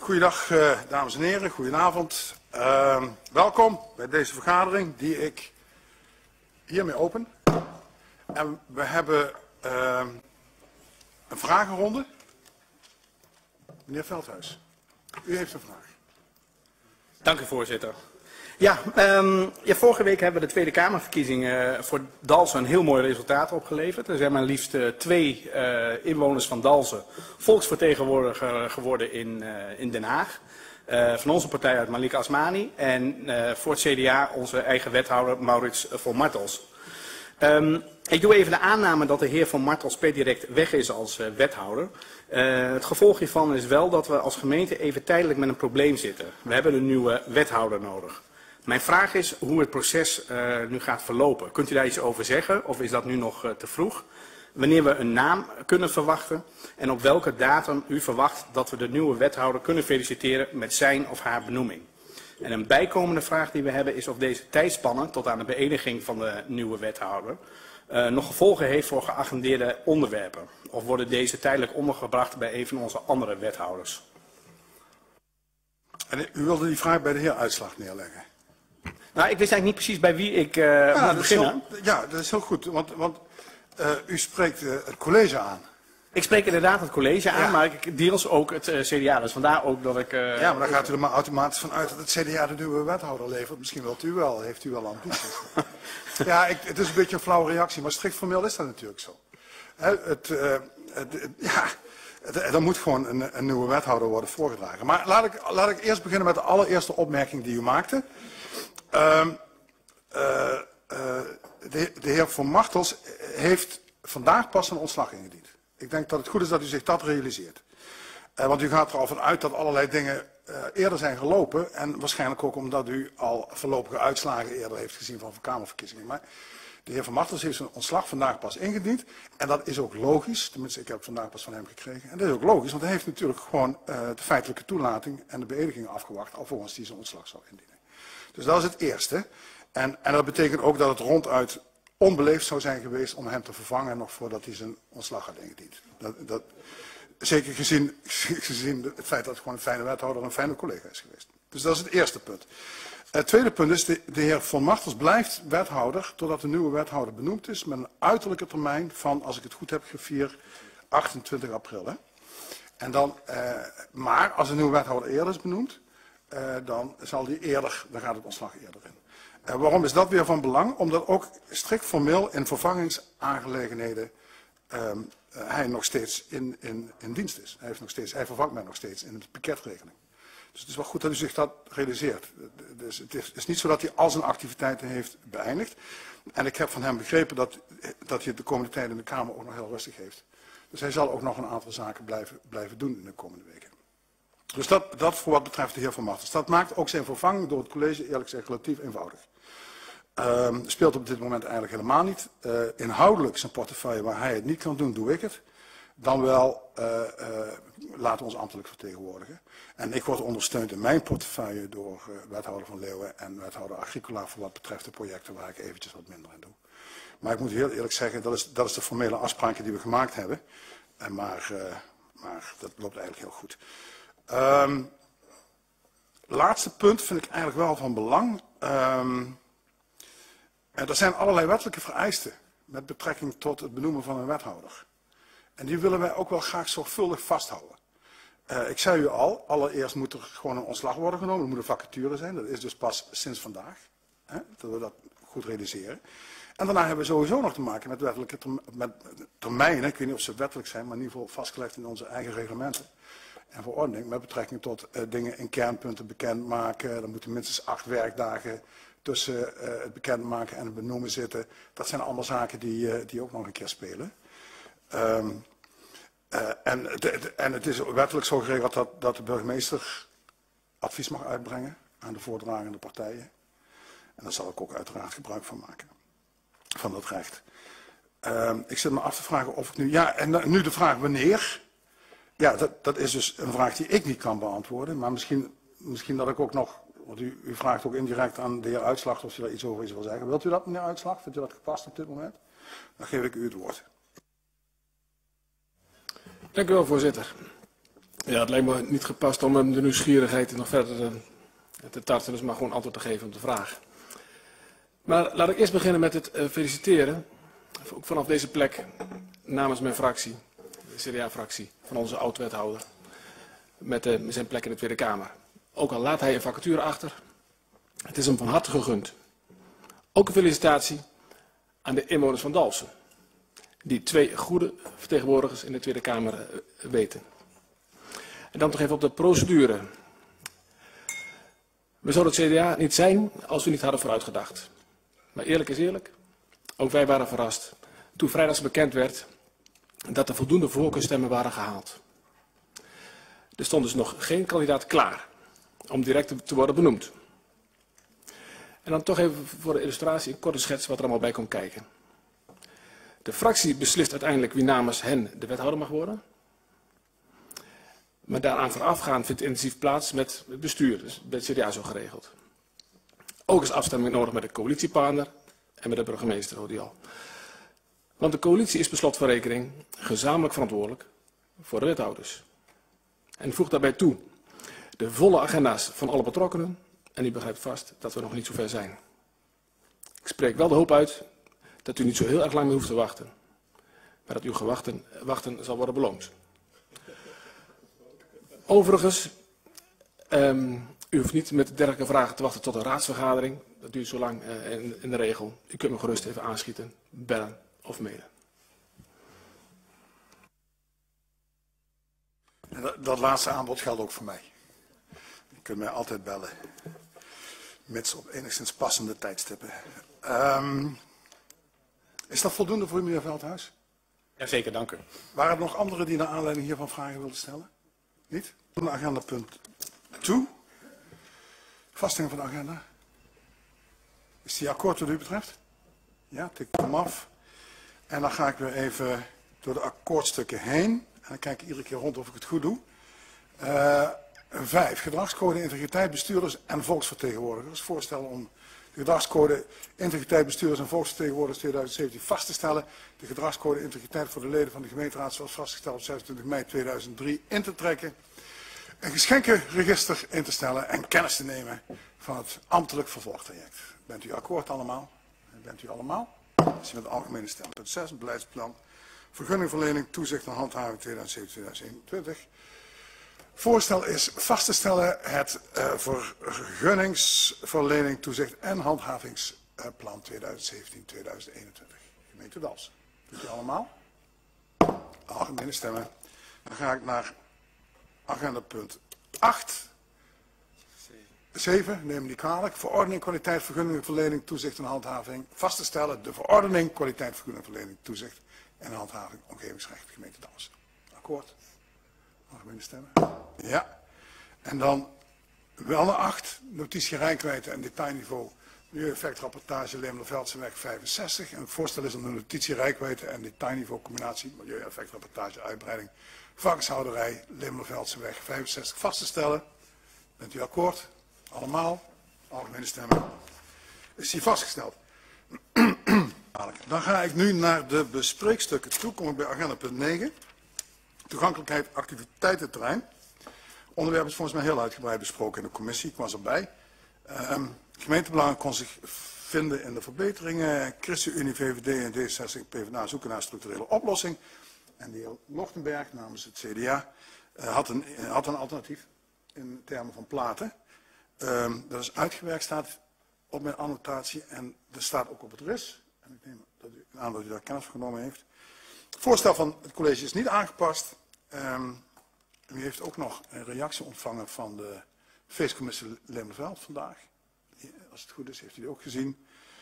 Goeiedag dames en heren, goedenavond. Welkom bij deze vergadering die ik hiermee open. En we hebben een vragenronde. Meneer Veldhuis, u heeft een vraag. Dank u, voorzitter. Ja, vorige week hebben we de Tweede Kamerverkiezingen voor Dalsen een heel mooi resultaat opgeleverd. Er zijn maar liefst 2 inwoners van Dalsen volksvertegenwoordiger geworden in Den Haag. Van onze partij uit Malik Asmani en voor het CDA onze eigen wethouder Maurits von Martels. Ik doe even de aanname dat de heer Von Martels per direct weg is als wethouder. Het gevolg hiervan is wel dat we als gemeente even tijdelijk met een probleem zitten. We hebben een nieuwe wethouder nodig. Mijn vraag is hoe het proces nu gaat verlopen. Kunt u daar iets over zeggen of is dat nu nog te vroeg? Wanneer we een naam kunnen verwachten en op welke datum u verwacht dat we de nieuwe wethouder kunnen feliciteren met zijn of haar benoeming. En een bijkomende vraag die we hebben is of deze tijdspanne tot aan de beëdiging van de nieuwe wethouder nog gevolgen heeft voor geagendeerde onderwerpen. Of worden deze tijdelijk ondergebracht bij een van onze andere wethouders? En u wilde die vraag bij de heer Uitslag neerleggen. Nou, ik wist eigenlijk niet precies bij wie ik moet beginnen. Dat is heel goed, want u spreekt het college aan. Ik spreek inderdaad het college aan, maar ik deels ook het CDA. Dus vandaar ook dat ik... ja, maar dan gaat u er maar automatisch van uit dat het CDA de nieuwe wethouder levert. Misschien wilt u wel, heeft u wel ambities. Ja, het is een beetje een flauwe reactie, maar strikt formeel is dat natuurlijk zo. Er moet gewoon een nieuwe wethouder worden voorgedragen. Maar laat ik eerst beginnen met de allereerste opmerking die u maakte. De heer Von Martels heeft vandaag pas een ontslag ingediend. Ik denk dat het goed is dat u zich dat realiseert. Want u gaat er al van uit dat allerlei dingen eerder zijn gelopen. En waarschijnlijk ook omdat u al voorlopige uitslagen eerder heeft gezien van Kamerverkiezingen. Maar de heer Von Martels heeft zijn ontslag vandaag pas ingediend. En dat is ook logisch. Tenminste, ik heb het vandaag pas van hem gekregen. En dat is ook logisch, want hij heeft natuurlijk gewoon de feitelijke toelating en de beëdiging afgewacht. Alvorens hij zijn ontslag zou indienen. Dus dat is het eerste. En dat betekent ook dat het ronduit onbeleefd zou zijn geweest om hem te vervangen nog voordat hij zijn ontslag had ingediend. Zeker gezien het feit dat het gewoon een fijne wethouder en een fijne collega is geweest. Dus dat is het eerste punt. Het tweede punt is, de heer Von Martels blijft wethouder totdat de nieuwe wethouder benoemd is met een uiterlijke termijn van, als ik het goed heb, gevierd 28 april. Hè? En dan, maar als een nieuwe wethouder eerder is benoemd, dan gaat het ontslag eerder in. Waarom is dat weer van belang? Omdat ook strikt formeel in vervangingsaangelegenheden hij nog steeds in dienst is. Hij vervangt mij nog steeds in de pakketregeling. Dus het is wel goed dat u zich dat realiseert. Dus het is niet zo dat hij al zijn activiteiten heeft beëindigd. En ik heb van hem begrepen dat hij het de komende tijd in de Kamer ook nog heel rustig heeft. Dus hij zal ook nog een aantal zaken blijven doen in de komende weken. Dus dat voor wat betreft de heer Von Martels. Dat maakt ook zijn vervanging door het college eerlijk gezegd relatief eenvoudig. Speelt op dit moment eigenlijk helemaal niet. Inhoudelijk zijn portefeuille waar hij het niet kan doen, doe ik het. Dan wel laten we ons ambtelijk vertegenwoordigen. En ik word ondersteund in mijn portefeuille door wethouder Van Leeuwen en wethouder Agricola voor wat betreft de projecten waar ik eventjes wat minder in doe. Maar ik moet heel eerlijk zeggen, dat is de formele afspraken die we gemaakt hebben. Maar dat loopt eigenlijk heel goed. Laatste punt vind ik eigenlijk wel van belang. Er zijn allerlei wettelijke vereisten met betrekking tot het benoemen van een wethouder. En die willen wij ook wel graag zorgvuldig vasthouden. Ik zei u al, allereerst moet er gewoon een ontslag worden genomen. Er moet een vacature zijn, dat is dus pas sinds vandaag. Dat we dat goed realiseren. En daarna hebben we sowieso nog te maken met wettelijke termijnen. Ik weet niet of ze wettelijk zijn, maar in ieder geval vastgelegd in onze eigen reglementen en verordening. Met betrekking tot dingen in kernpunten bekendmaken. Er moeten minstens 8 werkdagen tussen het bekendmaken en het benoemen zitten. Dat zijn allemaal zaken die ook nog een keer spelen. En het is wettelijk zo geregeld dat de burgemeester advies mag uitbrengen aan de voordragende partijen. En daar zal ik ook uiteraard gebruik van maken. Van dat recht. Ik zit me af te vragen of ik nu... Ja, en nu de vraag wanneer. Ja, dat is dus een vraag die ik niet kan beantwoorden. Maar misschien dat ik ook nog... Want u vraagt ook indirect aan de heer Uitslag of u daar iets over wil zeggen. Wilt u dat, meneer Uitslag? Vindt u dat gepast op dit moment? Dan geef ik u het woord. Dank u wel, voorzitter. Ja, het lijkt me niet gepast om hem de nieuwsgierigheid nog verder te tarten, dus maar gewoon antwoord te geven op de vraag. Maar laat ik eerst beginnen met het feliciteren, ook vanaf deze plek, namens mijn fractie, de CDA-fractie, van onze oud-wethouder, met zijn plek in de Tweede Kamer. Ook al laat hij een vacature achter, het is hem van harte gegund. Ook een felicitatie aan de inwoners van Dalfsen, die 2 goede vertegenwoordigers in de Tweede Kamer weten. En dan toch even op de procedure. We zouden het CDA niet zijn als we niet hadden vooruitgedacht. Maar eerlijk is eerlijk, ook wij waren verrast toen vrijdags bekend werd dat er voldoende voorkeurstemmen waren gehaald. Er stond dus nog geen kandidaat klaar om direct te worden benoemd. En dan toch even voor de illustratie een korte schets wat er allemaal bij komt kijken. De fractie beslist uiteindelijk wie namens hen de wethouder mag worden. Maar daaraan voorafgaand vindt intensief plaats met het bestuur, dus bij het CDA zo geregeld. Ook is afstemming nodig met de coalitiepartner en met de burgemeester, hoorde je al. Want de coalitie is per slot van rekening gezamenlijk verantwoordelijk voor de wethouders. En voegt daarbij toe de volle agenda's van alle betrokkenen. En u begrijpt vast dat we nog niet zo ver zijn. Ik spreek wel de hoop uit dat u niet zo heel erg lang meer hoeft te wachten. Maar dat uw wachten zal worden beloond. Overigens, u hoeft niet met dergelijke vragen te wachten tot een raadsvergadering. Dat duurt zo lang in de regel. U kunt me gerust even aanschieten, bellen of mailen. En dat laatste aanbod geldt ook voor mij. Je kunt mij altijd bellen. Mits op enigszins passende tijdstippen. Is dat voldoende voor u, meneer Veldhuis? Jazeker, dank u. Waren er nog anderen die naar aanleiding hiervan vragen wilden stellen? Niet? Agenda punt 2. Vaststelling van de agenda. Is die akkoord wat u betreft? Ja, tik hem af. En dan ga ik weer even door de akkoordstukken heen. En dan kijk ik iedere keer rond of ik het goed doe. 5. Gedragscode integriteit bestuurders en volksvertegenwoordigers. Voorstel om de gedragscode integriteit bestuurders en volksvertegenwoordigers 2017 vast te stellen. De gedragscode integriteit voor de leden van de gemeenteraad zoals vastgesteld op 26 mei 2003 in te trekken. Een geschenkenregister in te stellen en kennis te nemen van het ambtelijk vervolgtraject. Bent u akkoord allemaal? Bent u allemaal? Is u met de algemene stem. Punt 6, een beleidsplan. Vergunningverlening, toezicht en handhaving 2007-2021. Voorstel is vast te stellen het vergunningsverlening, toezicht en handhavingsplan 2017-2021. Gemeente Dalfsen. Doet u allemaal? Algemene stemmen. Dan ga ik naar agenda punt 8. 7, neem me niet kwalijk. Verordening, kwaliteit, vergunningenverlening, toezicht en handhaving. Vast te stellen de verordening, kwaliteit, vergunningenverlening, toezicht en handhaving, omgevingsrecht, gemeente Dalfsen. Akkoord? Algemene stemmen. Ja. En dan wel naar 8, notitie rijkwijde en detailniveau, milieueffectrapportage Leemler-Veldseweg 65. En het voorstel is om de notitie rijkwijde en detailniveau combinatie, milieueffectrapportage, uitbreiding, varkenshouderij Leemler-Veldseweg 65 vast te stellen. Bent u akkoord? Allemaal? Algemene stemmen. Is die vastgesteld? Dan ga ik nu naar de bespreekstukken toe. Kom ik bij agenda punt 9. Toegankelijkheid, activiteitenterrein. Onderwerp is volgens mij heel uitgebreid besproken in de commissie. Ik was erbij. Gemeentebelangen kon zich vinden in de verbeteringen. ChristenUnie, VVD en D66 PvdA zoeken naar een structurele oplossing. En de heer Lochtenberg namens het CDA had een alternatief in termen van platen. Dat is uitgewerkt, staat op mijn annotatie en dat staat ook op het RIS. En ik neem aan dat u daar kennis van genomen heeft. Het voorstel van het college is niet aangepast. U heeft ook nog een reactie ontvangen van de feestcommissie Leemlerveld vandaag. Als het goed is, heeft u die ook gezien.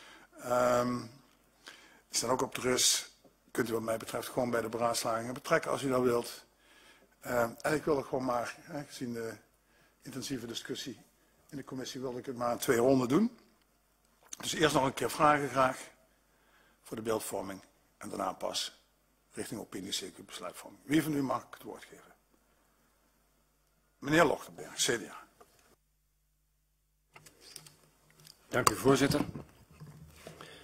Die staan ook op de RIS. Kunt u wat mij betreft gewoon bij de beraadslagingen betrekken als u dat wilt. En ik wil het gewoon maar, gezien de intensieve discussie in de commissie, wilde ik het maar in 2 ronden doen. Dus eerst nog een keer vragen graag voor de beeldvorming en daarna pas richting opiniecircuit besluitvorming. Wie van u mag ik het woord geven? Meneer Lochtenberg, CDA. Dank u, voorzitter.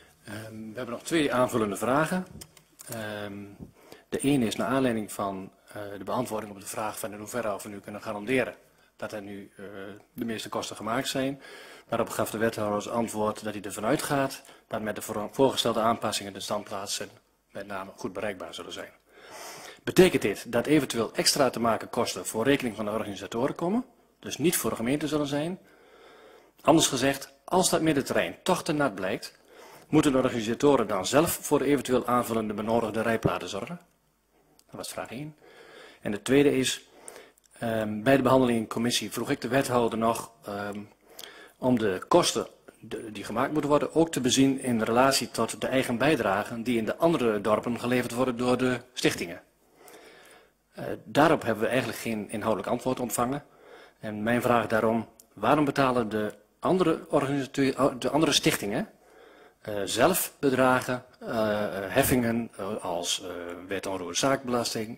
We hebben nog 2 aanvullende vragen. De ene is naar aanleiding van de beantwoording op de vraag van in hoeverre we nu kunnen garanderen dat er nu de meeste kosten gemaakt zijn. Daarop gaf de wethouder als antwoord dat hij ervan uitgaat dat met de voorgestelde aanpassingen de standplaatsen met name goed bereikbaar zullen zijn. Betekent dit dat eventueel extra te maken kosten voor rekening van de organisatoren komen, dus niet voor de gemeente zullen zijn? Anders gezegd, als dat middenterrein toch te nat blijkt, moeten de organisatoren dan zelf voor de eventueel aanvullende benodigde rijplaten zorgen? Dat was vraag 1. En de tweede is, bij de behandeling in commissie vroeg ik de wethouder nog om de kosten die gemaakt moeten worden ook te bezien in relatie tot de eigen bijdragen die in de andere dorpen geleverd worden door de stichtingen. Daarop hebben we eigenlijk geen inhoudelijk antwoord ontvangen. En mijn vraag daarom, waarom betalen de andere stichtingen zelf bedragen, heffingen als wet onroerende zaakbelasting,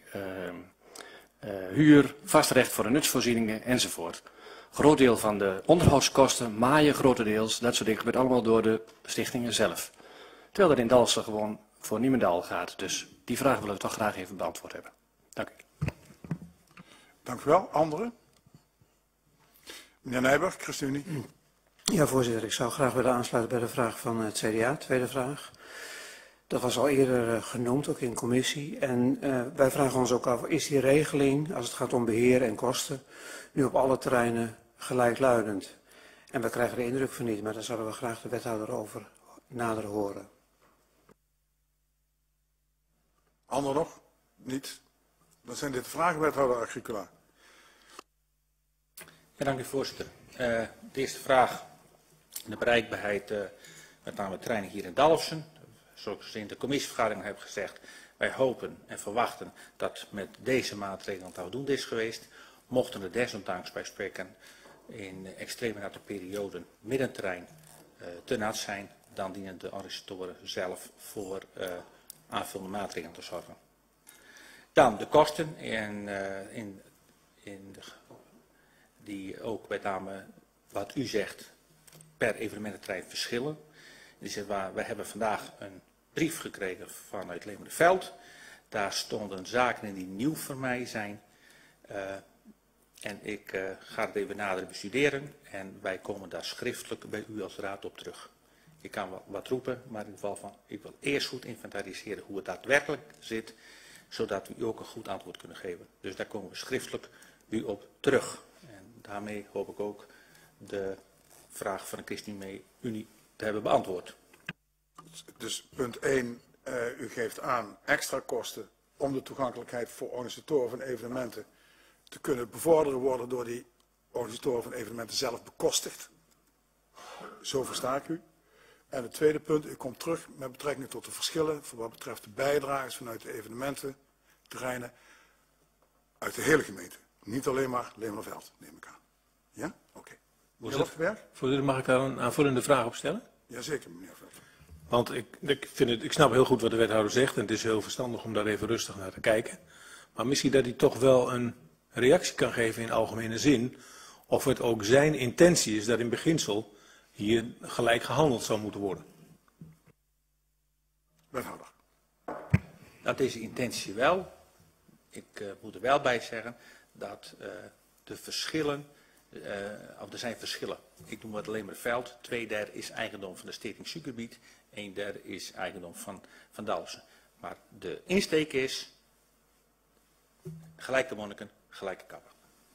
huur, vastrecht voor de nutsvoorzieningen enzovoort. Groot deel van de onderhoudskosten, maaien grotendeels, dat soort dingen gebeurt allemaal door de stichtingen zelf. Terwijl dat in Dalfsen gewoon voor Niemendal gaat. Dus die vraag willen we toch graag even beantwoord hebben. Dank u. Dank u wel. Anderen? Meneer Nijberg, ChristenUnie. Ja, voorzitter. Ik zou graag willen aansluiten bij de vraag van het CDA. Tweede vraag. Dat was al eerder genoemd, ook in commissie. En wij vragen ons ook af, is die regeling, als het gaat om beheer en kosten, nu op alle terreinen gelijkluidend? En we krijgen de indruk van niet, maar daar zouden we graag de wethouder over nader horen. Anderen nog? Niet? Dan zijn dit vragen, wethouder Agricula. Ja, dank u voorzitter. De eerste vraag, de bereikbaarheid, met name treinen hier in Dalfsen. Zoals ik in de commissievergadering heb gezegd, wij hopen en verwachten dat met deze maatregelen het afdoende is geweest. Mochten er desondanks bij spreken in extreme natte perioden middenterrein te nat zijn, dan dienen de organisatoren zelf voor aanvullende maatregelen te zorgen. Dan de kosten die ook met name wat u zegt per evenemententerrein verschillen. We hebben vandaag een brief gekregen vanuit Leemerveld. Daar stonden zaken in die nieuw voor mij zijn. En ik ga het even nader bestuderen en wij komen daar schriftelijk bij u als raad op terug. Ik kan wel wat roepen, maar in ieder geval van, ik wil eerst goed inventariseren hoe het daadwerkelijk zit, zodat we u ook een goed antwoord kunnen geven. Dus daar komen we schriftelijk u op terug. En daarmee hoop ik ook de vraag van de ChristenUnie te hebben beantwoord. Dus punt 1, u geeft aan extra kosten om de toegankelijkheid voor organisatoren van evenementen te kunnen bevorderen worden door die organisatoren van evenementen zelf bekostigd. Zo versta ik u. En het tweede punt, u komt terug met betrekking tot de verschillen voor wat betreft de bijdrages vanuit de evenemententerreinen uit de hele gemeente. Niet alleen maar Leemerveld, neem ik aan. Ja? Oké. Voorzitter, mag ik daar een aanvullende vraag op stellen? Jazeker, meneer Veld. Want ik snap heel goed wat de wethouder zegt en het is heel verstandig om daar even rustig naar te kijken. Maar misschien dat hij toch wel een reactie kan geven in algemene zin, of het ook zijn intentie is dat in beginsel hier gelijk gehandeld zou moeten worden. Wethouder. Dat is de intentie wel. Ik moet er wel bij zeggen dat de verschillen, of er zijn verschillen. Ik noem het Leemerveld. 2/3 is eigendom van de Stichting Suikerbiet. 1/3 is eigendom van Dalfsen. Maar de insteek is gelijke monniken, gelijke kappen.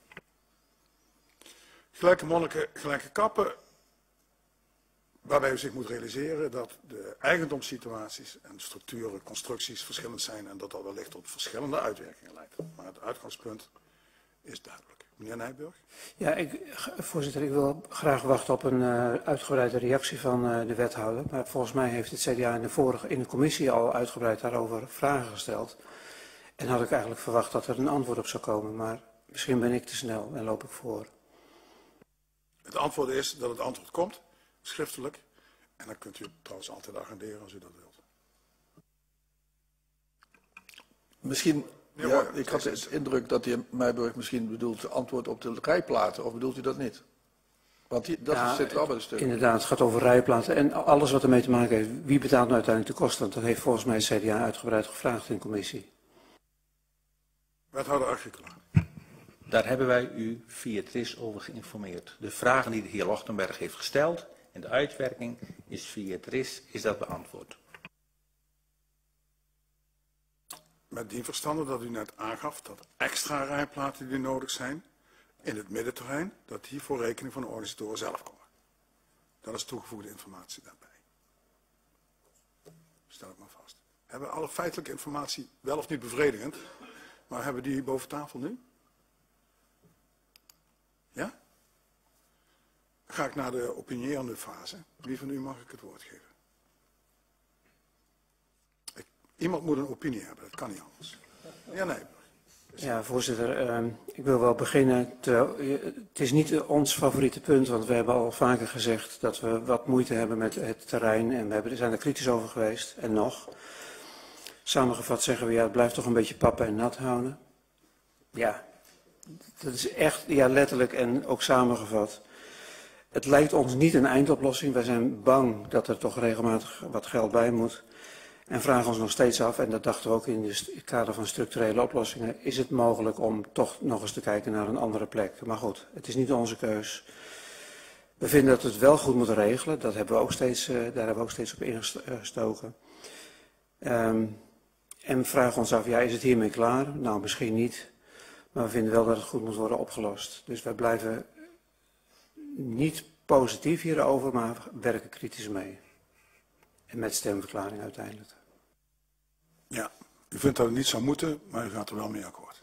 Gelijke monniken, gelijke kappen. Waarbij u zich moet realiseren dat de eigendomssituaties en structuren, constructies verschillend zijn en dat dat wellicht tot verschillende uitwerkingen leidt. Maar het uitgangspunt is duidelijk. Meneer Nijburg? Ja, voorzitter, ik wil graag wachten op een uitgebreide reactie van de wethouder. Maar volgens mij heeft het CDA in de commissie al uitgebreid daarover vragen gesteld. En had ik eigenlijk verwacht dat er een antwoord op zou komen. Maar misschien ben ik te snel en loop ik voor. Het antwoord is dat het antwoord komt, schriftelijk. En dan kunt u trouwens altijd agenderen als u dat wilt. Misschien, ja, ik had de indruk dat de heer Meiburg misschien bedoelt antwoord op de rijplaten, of bedoelt u dat niet? Want dat zit wel bij de stuk. Inderdaad, het gaat over rijplaten en alles wat ermee te maken heeft. Wie betaalt nou uiteindelijk de kosten? Want dat heeft volgens mij het CDA uitgebreid gevraagd in de commissie. Wethouder Agricola. Daar hebben wij u via TRIS over geïnformeerd. De vragen die de heer Lochtenberg heeft gesteld en de uitwerking is via TRIS is dat beantwoord. Met die verstande dat u net aangaf dat extra rijplaten die nodig zijn in het middenterrein, dat die voor rekening van de organisatoren zelf komen. Dat is toegevoegde informatie daarbij. Stel ik maar vast. Hebben we alle feitelijke informatie wel of niet bevredigend, maar hebben die boven tafel nu? Ja? Dan ga ik naar de opinierende fase. Wie van u mag ik het woord geven? Iemand moet een opinie hebben, dat kan niet anders. Ja, nee. Ja, voorzitter, ik wil wel beginnen. Het is niet ons favoriete punt, want we hebben al vaker gezegd dat we wat moeite hebben met het terrein. En we zijn er kritisch over geweest, en nog. Samengevat zeggen we, ja, het blijft toch een beetje pappen en nat houden. Ja, dat is echt, ja, letterlijk en ook samengevat. Het lijkt ons niet een eindoplossing. Wij zijn bang dat er toch regelmatig wat geld bij moet. En vragen ons nog steeds af, en dat dachten we ook in het kader van structurele oplossingen, is het mogelijk om toch nog eens te kijken naar een andere plek. Maar goed, het is niet onze keus. We vinden dat we het wel goed moeten regelen. Dat hebben we ook steeds, daar hebben we ook steeds op ingestoken. En vragen ons af, ja, is het hiermee klaar? Nou, misschien niet. Maar we vinden wel dat het goed moet worden opgelost. Dus wij blijven niet positief hierover, maar werken kritisch mee. En met stemverklaring uiteindelijk. Ja, u vindt dat het niet zou moeten, maar u gaat er wel mee akkoord.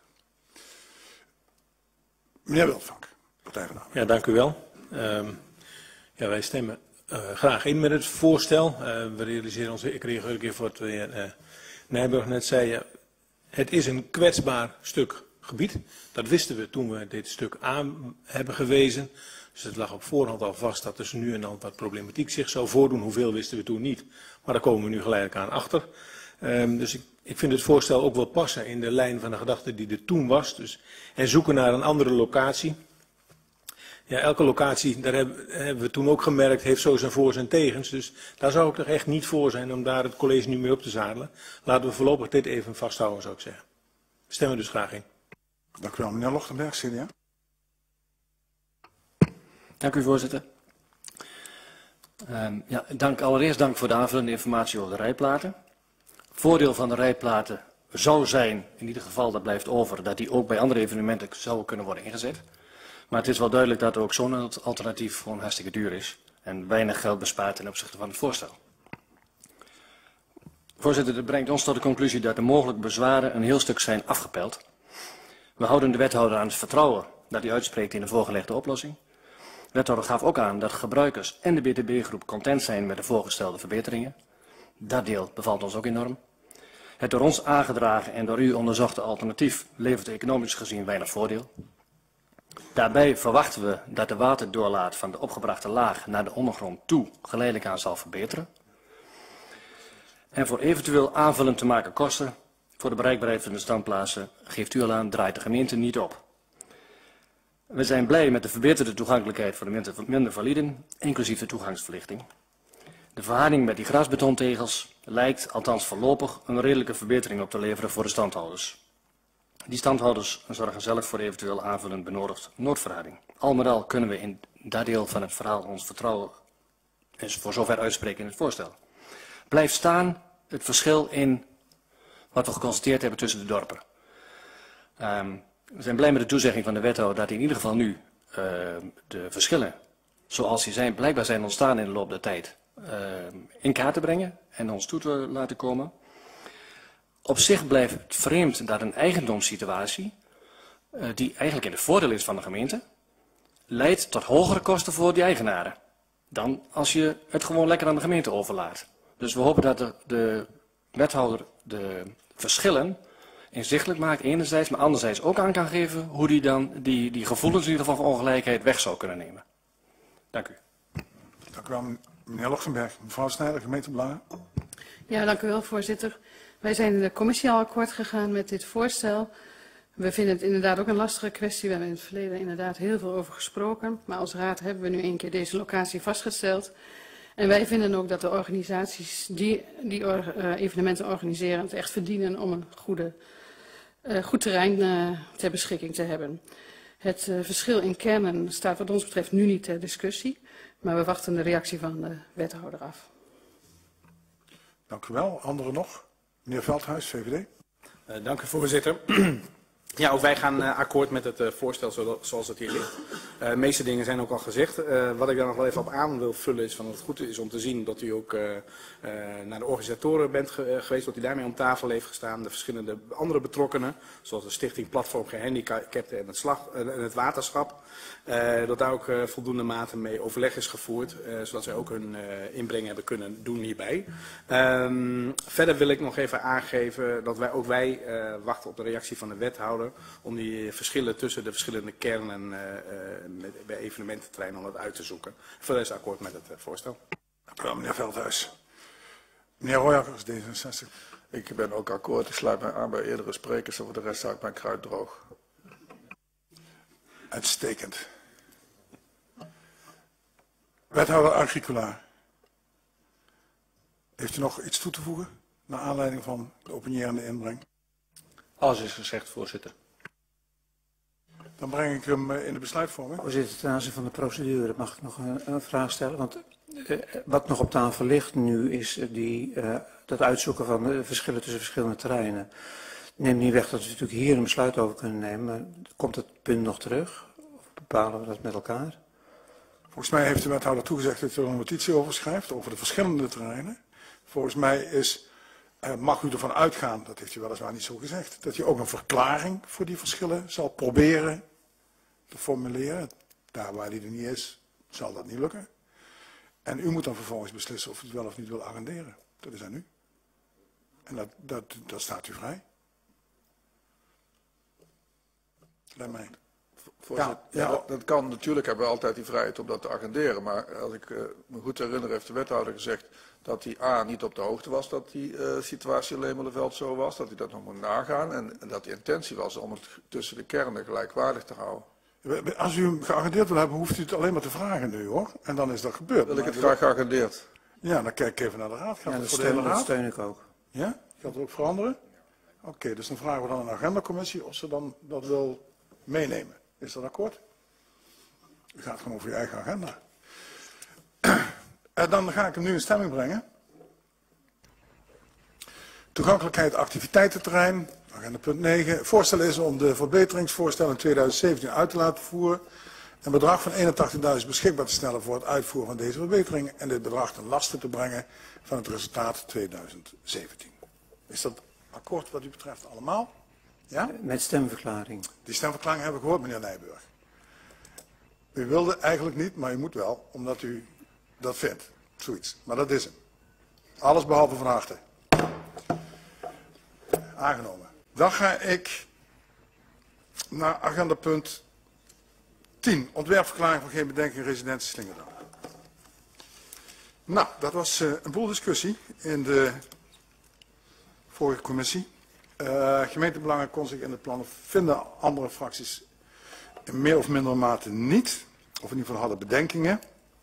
Meneer Wildvank, Partij van de Arbeid. Ja, dank u wel. Ja, wij stemmen graag in met het voorstel. We realiseren ons, ik reageer een keer voor wat de heer Nijburg net zei. Het is een kwetsbaar stuk gebied. Dat wisten we toen we dit stuk aan hebben gewezen. Dus het lag op voorhand al vast dat er nu en dan wat problematiek zich zou voordoen. Hoeveel wisten we toen niet. Maar daar komen we nu geleidelijk aan achter. Dus ik vind het voorstel ook wel passen in de lijn van de gedachte die er toen was. Dus, en zoeken naar een andere locatie. Ja, elke locatie, daar hebben we toen ook gemerkt, heeft zo zijn voor's en tegens. Dus daar zou ik er echt niet voor zijn om daar het college nu mee op te zadelen. Laten we voorlopig dit even vasthouden, zou ik zeggen. We stemmen dus graag in. Dank u wel, meneer Lochtenberg, CDA. Dank u, voorzitter. Allereerst dank voor de aanvullende informatie over de rijplaten. Voordeel van de rijplaten zou zijn, in ieder geval dat blijft over, dat die ook bij andere evenementen zouden kunnen worden ingezet. Maar het is wel duidelijk dat er ook zo'n alternatief gewoon hartstikke duur is en weinig geld bespaart ten opzichte van het voorstel. Voorzitter, dat brengt ons tot de conclusie dat de mogelijke bezwaren een heel stuk zijn afgepeld. We houden de wethouder aan het vertrouwen dat hij uitspreekt in de voorgelegde oplossing. De wethouder gaf ook aan dat gebruikers en de BTB-groep content zijn met de voorgestelde verbeteringen. Dat deel bevalt ons ook enorm. Het door ons aangedragen en door u onderzochte alternatief levert economisch gezien weinig voordeel. Daarbij verwachten we dat de waterdoorlaat van de opgebrachte laag naar de ondergrond toe geleidelijk aan zal verbeteren. En voor eventueel aanvullend te maken kosten voor de bereikbaarheid van de standplaatsen geeft u al aan, draait de gemeente niet op. We zijn blij met de verbeterde toegankelijkheid voor de minder validen, inclusief de toegangsverlichting. De verharding met die grasbetontegels lijkt, althans voorlopig, een redelijke verbetering op te leveren voor de standhouders. Die standhouders zorgen zelf voor eventueel aanvullend benodigd noodverharding. Al met al kunnen we in dat deel van het verhaal ons vertrouwen voor zover uitspreken in het voorstel. Blijft staan het verschil in wat we geconstateerd hebben tussen de dorpen. We zijn blij met de toezegging van de wethouder dat hij in ieder geval nu de verschillen, zoals die zijn, blijkbaar zijn ontstaan in de loop der tijd, in kaart te brengen en ons toe te laten komen. Op zich blijft het vreemd dat een eigendomssituatie, die eigenlijk in het voordeel is van de gemeente, leidt tot hogere kosten voor die eigenaren dan als je het gewoon lekker aan de gemeente overlaat. Dus we hopen dat de wethouder de verschillen inzichtelijk maakt enerzijds, maar anderzijds ook aan kan geven hoe die dan die gevoelens in ieder geval van ongelijkheid weg zou kunnen nemen. Dank u. Dank u wel, meneer Lochtenberg. Mevrouw Snijder, gemeentebelangen. Ja, dank u wel, voorzitter. Wij zijn in de commissie al akkoord gegaan met dit voorstel. We vinden het inderdaad ook een lastige kwestie. We hebben in het verleden inderdaad heel veel over gesproken. Maar als raad hebben we nu een keer deze locatie vastgesteld. En wij vinden ook dat de organisaties die evenementen organiseren het echt verdienen om een goede goed terrein ter beschikking te hebben. Het verschil in kernen staat wat ons betreft nu niet ter discussie, maar we wachten de reactie van de wethouder af. Dank u wel. Anderen nog? Meneer Veldhuis, VVD. Dank u, voorzitter. Ja, ook wij gaan akkoord met het voorstel zoals het hier ligt. De meeste dingen zijn ook al gezegd. Wat ik daar nog wel even op aan wil vullen is van het goed is om te zien dat u ook naar de organisatoren bent geweest, dat u daarmee om tafel heeft gestaan. De verschillende andere betrokkenen, zoals de Stichting Platform Gehandicapten en het Waterschap. Dat daar ook voldoende mate mee overleg is gevoerd, zodat zij ook hun inbreng hebben kunnen doen hierbij. Verder wil ik nog even aangeven dat wij wachten op de reactie van de wethouder om die verschillen tussen de verschillende kernen bij evenemententerreinen om dat uit te zoeken. Verder is akkoord met het voorstel. Dank u wel, meneer Veldhuis. Meneer Royakkers, D66. Ik ben ook akkoord. Ik sluit mij aan bij eerdere sprekers. Voor de rest hou ik mijn kruid droog. Uitstekend. Wethouder Agricola. Heeft u nog iets toe te voegen naar aanleiding van de opinierende inbreng? Alles is gezegd, voorzitter. Dan breng ik hem in de besluitvorming. Voorzitter, ten aanzien van de procedure mag ik nog een vraag stellen. Want wat nog op tafel ligt nu is dat uitzoeken van de verschillen tussen verschillende terreinen. Neem niet weg dat we natuurlijk hier een besluit over kunnen nemen, maar komt het punt nog terug? Of bepalen we dat met elkaar? Volgens mij heeft de wethouder toegezegd dat u er een notitie over schrijft, over de verschillende terreinen. Volgens mij mag u ervan uitgaan, dat heeft u weliswaar niet zo gezegd, dat u ook een verklaring voor die verschillen zal proberen te formuleren. Daar waar die er niet is, zal dat niet lukken. En u moet dan vervolgens beslissen of u het wel of niet wil agenderen. Dat is aan u. En dat staat u vrij. Lijkt mij. Ja, dat kan. Natuurlijk hebben we altijd die vrijheid om dat te agenderen. Maar als ik me goed herinner, heeft de wethouder gezegd dat hij A, niet op de hoogte was dat die situatie in Lemelenveld zo was. Dat hij dat nog moet nagaan. En dat de intentie was om het tussen de kernen gelijkwaardig te houden. Als u hem geagendeerd wil hebben, hoeft u het alleen maar te vragen nu, hoor. En dan is dat gebeurd. Wil ik het graag geagendeerd? Ja, dan kijk ik even naar de raad. Ja, dat steun ik ook. Ja? Gaat er ook veranderen? Oké, dus dan vragen we dan aan de agendacommissie of ze dan dat wil meenemen. Is dat akkoord? U gaat gewoon over uw eigen agenda. Dan ga ik hem nu in stemming brengen. Toegankelijkheid activiteitenterrein, agenda punt 9. Voorstel is om de verbeteringsvoorstellen in 2017 uit te laten voeren. Een bedrag van 81.000 beschikbaar te stellen voor het uitvoeren van deze verbetering. En dit bedrag ten laste te brengen van het resultaat 2017. Is dat akkoord wat u betreft allemaal? Ja? Met stemverklaring. Die stemverklaring hebben we gehoord, meneer Nijburg. U wilde eigenlijk niet, maar u moet wel, omdat u dat vindt. Zoiets. Maar dat is hem. Alles behalve van harte. Aangenomen. Dan ga ik naar agenda punt 10. Ontwerpverklaring van geen bedenking residentie Slingeردam. Nou, dat was een boel discussie in de vorige commissie. Gemeentebelangen kon zich in het plan vinden, andere fracties in meer of mindere mate niet. Of in ieder geval hadden bedenkingen.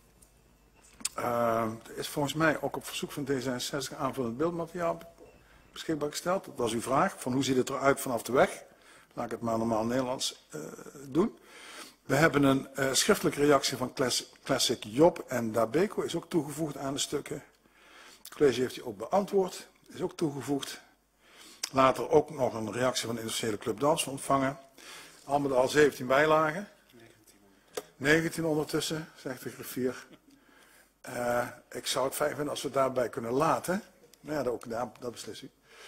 Er is volgens mij ook op verzoek van D66 aanvullend beeldmateriaal beschikbaar gesteld. Dat was uw vraag, van hoe ziet het eruit vanaf de weg. Laat ik het maar normaal Nederlands doen. We hebben een schriftelijke reactie van Classic Job en Dabeco, is ook toegevoegd aan de stukken. Het college heeft die ook beantwoord, is ook toegevoegd. Later ook nog een reactie van de industriële club Dans ontvangen. Al met al 17 bijlagen. 19 ondertussen, zegt de griffier. Ik zou het fijn vinden als we het daarbij kunnen laten. Nou ja, dat beslist u.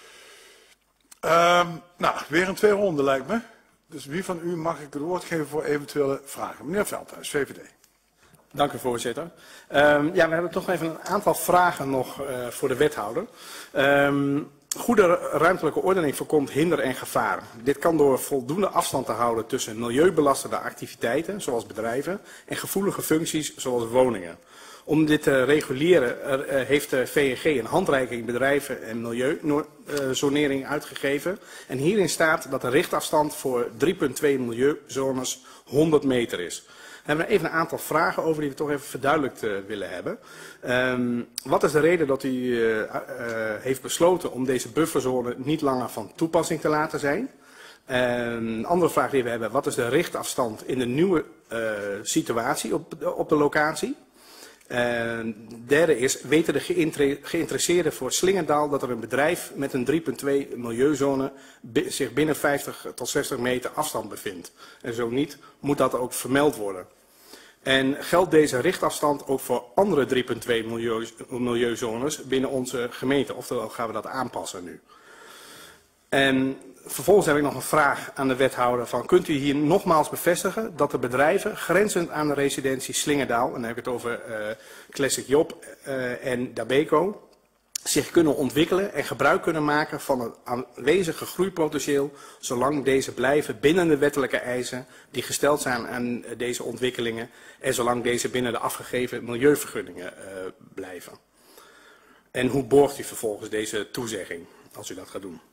Nou, weer een 2 ronden lijkt me. Dus wie van u mag ik het woord geven voor eventuele vragen? Meneer Veldhuis, VVD. Dank u, voorzitter. Ja, we hebben toch even een aantal vragen nog voor de wethouder. Goede ruimtelijke ordening voorkomt hinder en gevaar. Dit kan door voldoende afstand te houden tussen milieubelastende activiteiten, zoals bedrijven, en gevoelige functies, zoals woningen. Om dit te reguleren heeft de VNG een handreiking bedrijven en milieuzonering uitgegeven. En hierin staat dat de richtafstand voor 3,2 milieuzones 100 meter is. We hebben even een aantal vragen over die we toch even verduidelijkt willen hebben. Wat is de reden dat u heeft besloten om deze bufferzone niet langer van toepassing te laten zijn? Een andere vraag die we hebben, wat is de richtafstand in de nieuwe situatie op de locatie? Derde is, weten de geïnteresseerden voor Slingendaal dat er een bedrijf met een 3.2 milieuzone zich binnen 50 tot 60 meter afstand bevindt? En zo niet, moet dat ook vermeld worden. En geldt deze richtafstand ook voor andere 3.2 milieuzones binnen onze gemeente? Oftewel, gaan we dat aanpassen nu? En vervolgens heb ik nog een vraag aan de wethouder. Kunt u hier nogmaals bevestigen dat de bedrijven grenzend aan de residentie Slingendaal, en dan heb ik het over Classic Job en Dabeco, zich kunnen ontwikkelen en gebruik kunnen maken van het aanwezige groeipotentieel, zolang deze blijven binnen de wettelijke eisen die gesteld zijn aan deze ontwikkelingen en zolang deze binnen de afgegeven milieuvergunningen blijven. En hoe borgt u vervolgens deze toezegging als u dat gaat doen?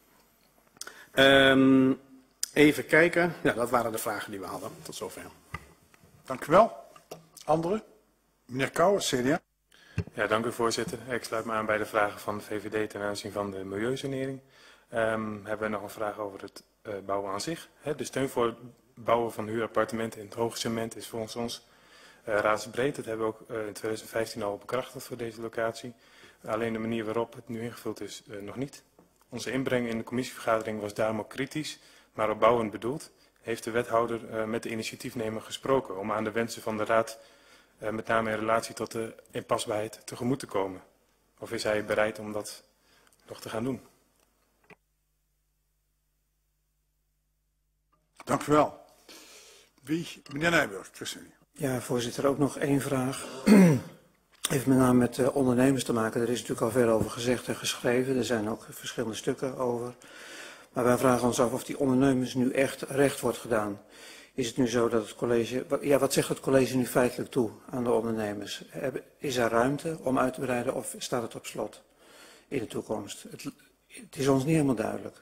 Even kijken. Ja, dat waren de vragen die we hadden. Tot zover. Dank u wel. Anderen? Meneer Kouwers, CDA. Ja, dank u voorzitter. Ik sluit me aan bij de vragen van de VVD ten aanzien van de milieusanering. Hebben we nog een vraag over het bouwen aan zich. De steun voor het bouwen van huurappartementen in het hoge cement is volgens ons raadsbreed. Dat hebben we ook in 2015 al bekrachtigd voor deze locatie. Alleen de manier waarop het nu ingevuld is nog niet. Onze inbreng in de commissievergadering was daarom ook kritisch, maar opbouwend bedoeld. Heeft de wethouder met de initiatiefnemer gesproken om aan de wensen van de raad, met name in relatie tot de inpasbaarheid, tegemoet te komen? Of is hij bereid om dat nog te gaan doen? Dank u wel. Wie? Meneer Nijburg, ChristenUnie. Ja, voorzitter, ook nog één vraag. Heeft met name met ondernemers te maken. Er is natuurlijk al veel over gezegd en geschreven. Er zijn ook verschillende stukken over. Maar wij vragen ons af of die ondernemers nu echt recht wordt gedaan. Is het nu zo dat het college... Ja, wat zegt het college nu feitelijk toe aan de ondernemers? Is er ruimte om uit te breiden of staat het op slot in de toekomst? Het is ons niet helemaal duidelijk.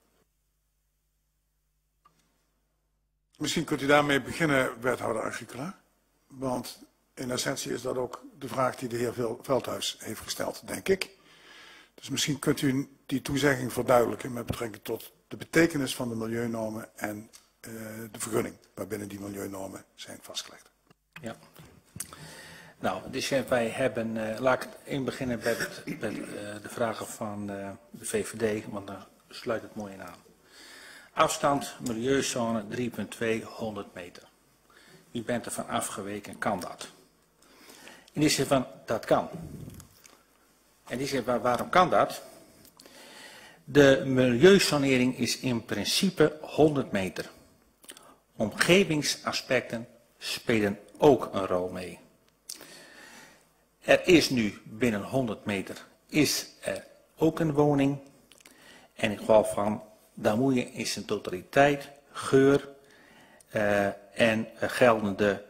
Misschien kunt u daarmee beginnen, wethouder Agricola. Want in essentie is dat ook de vraag die de heer Veldhuis heeft gesteld, denk ik. Dus misschien kunt u die toezegging verduidelijken met betrekking tot de betekenis van de milieunormen en de vergunning waarbinnen die milieunormen zijn vastgelegd. Ja. Nou, dus wij hebben, laat ik in beginnen met de vragen van de VVD, want daar sluit het mooi in aan. Afstand, milieuzone 3.2, 100 meter. U bent ervan afgeweken, kan dat? En die zegt van, dat kan. En die zegt, waarom kan dat? De milieusanering is in principe 100 meter. Omgevingsaspecten spelen ook een rol mee. Er is nu binnen 100 meter is er ook een woning. En in geval van, daar moet je in zijn totaliteit geur en geldende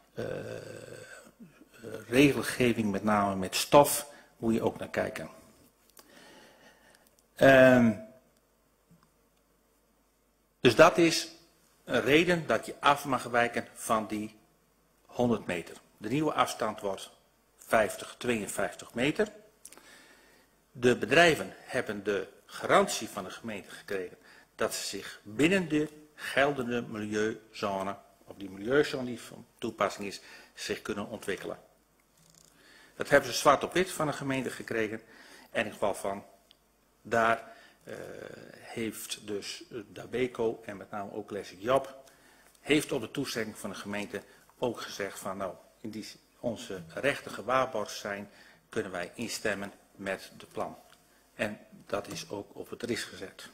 regelgeving, met name met stof, moet je ook naar kijken. Dus dat is een reden dat je af mag wijken van die 100 meter. De nieuwe afstand wordt 52 meter. De bedrijven hebben de garantie van de gemeente gekregen dat ze zich binnen de geldende milieuzone, of die milieuzone die van toepassing is, zich kunnen ontwikkelen. Dat hebben ze zwart op wit van de gemeente gekregen. En in geval van, daar heeft dus Dabeco en met name ook Classic Job, heeft op de toestemming van de gemeente ook gezegd van, nou, indien onze rechten gewaarborgd zijn, kunnen wij instemmen met de plan. En dat is ook op het ris gezet.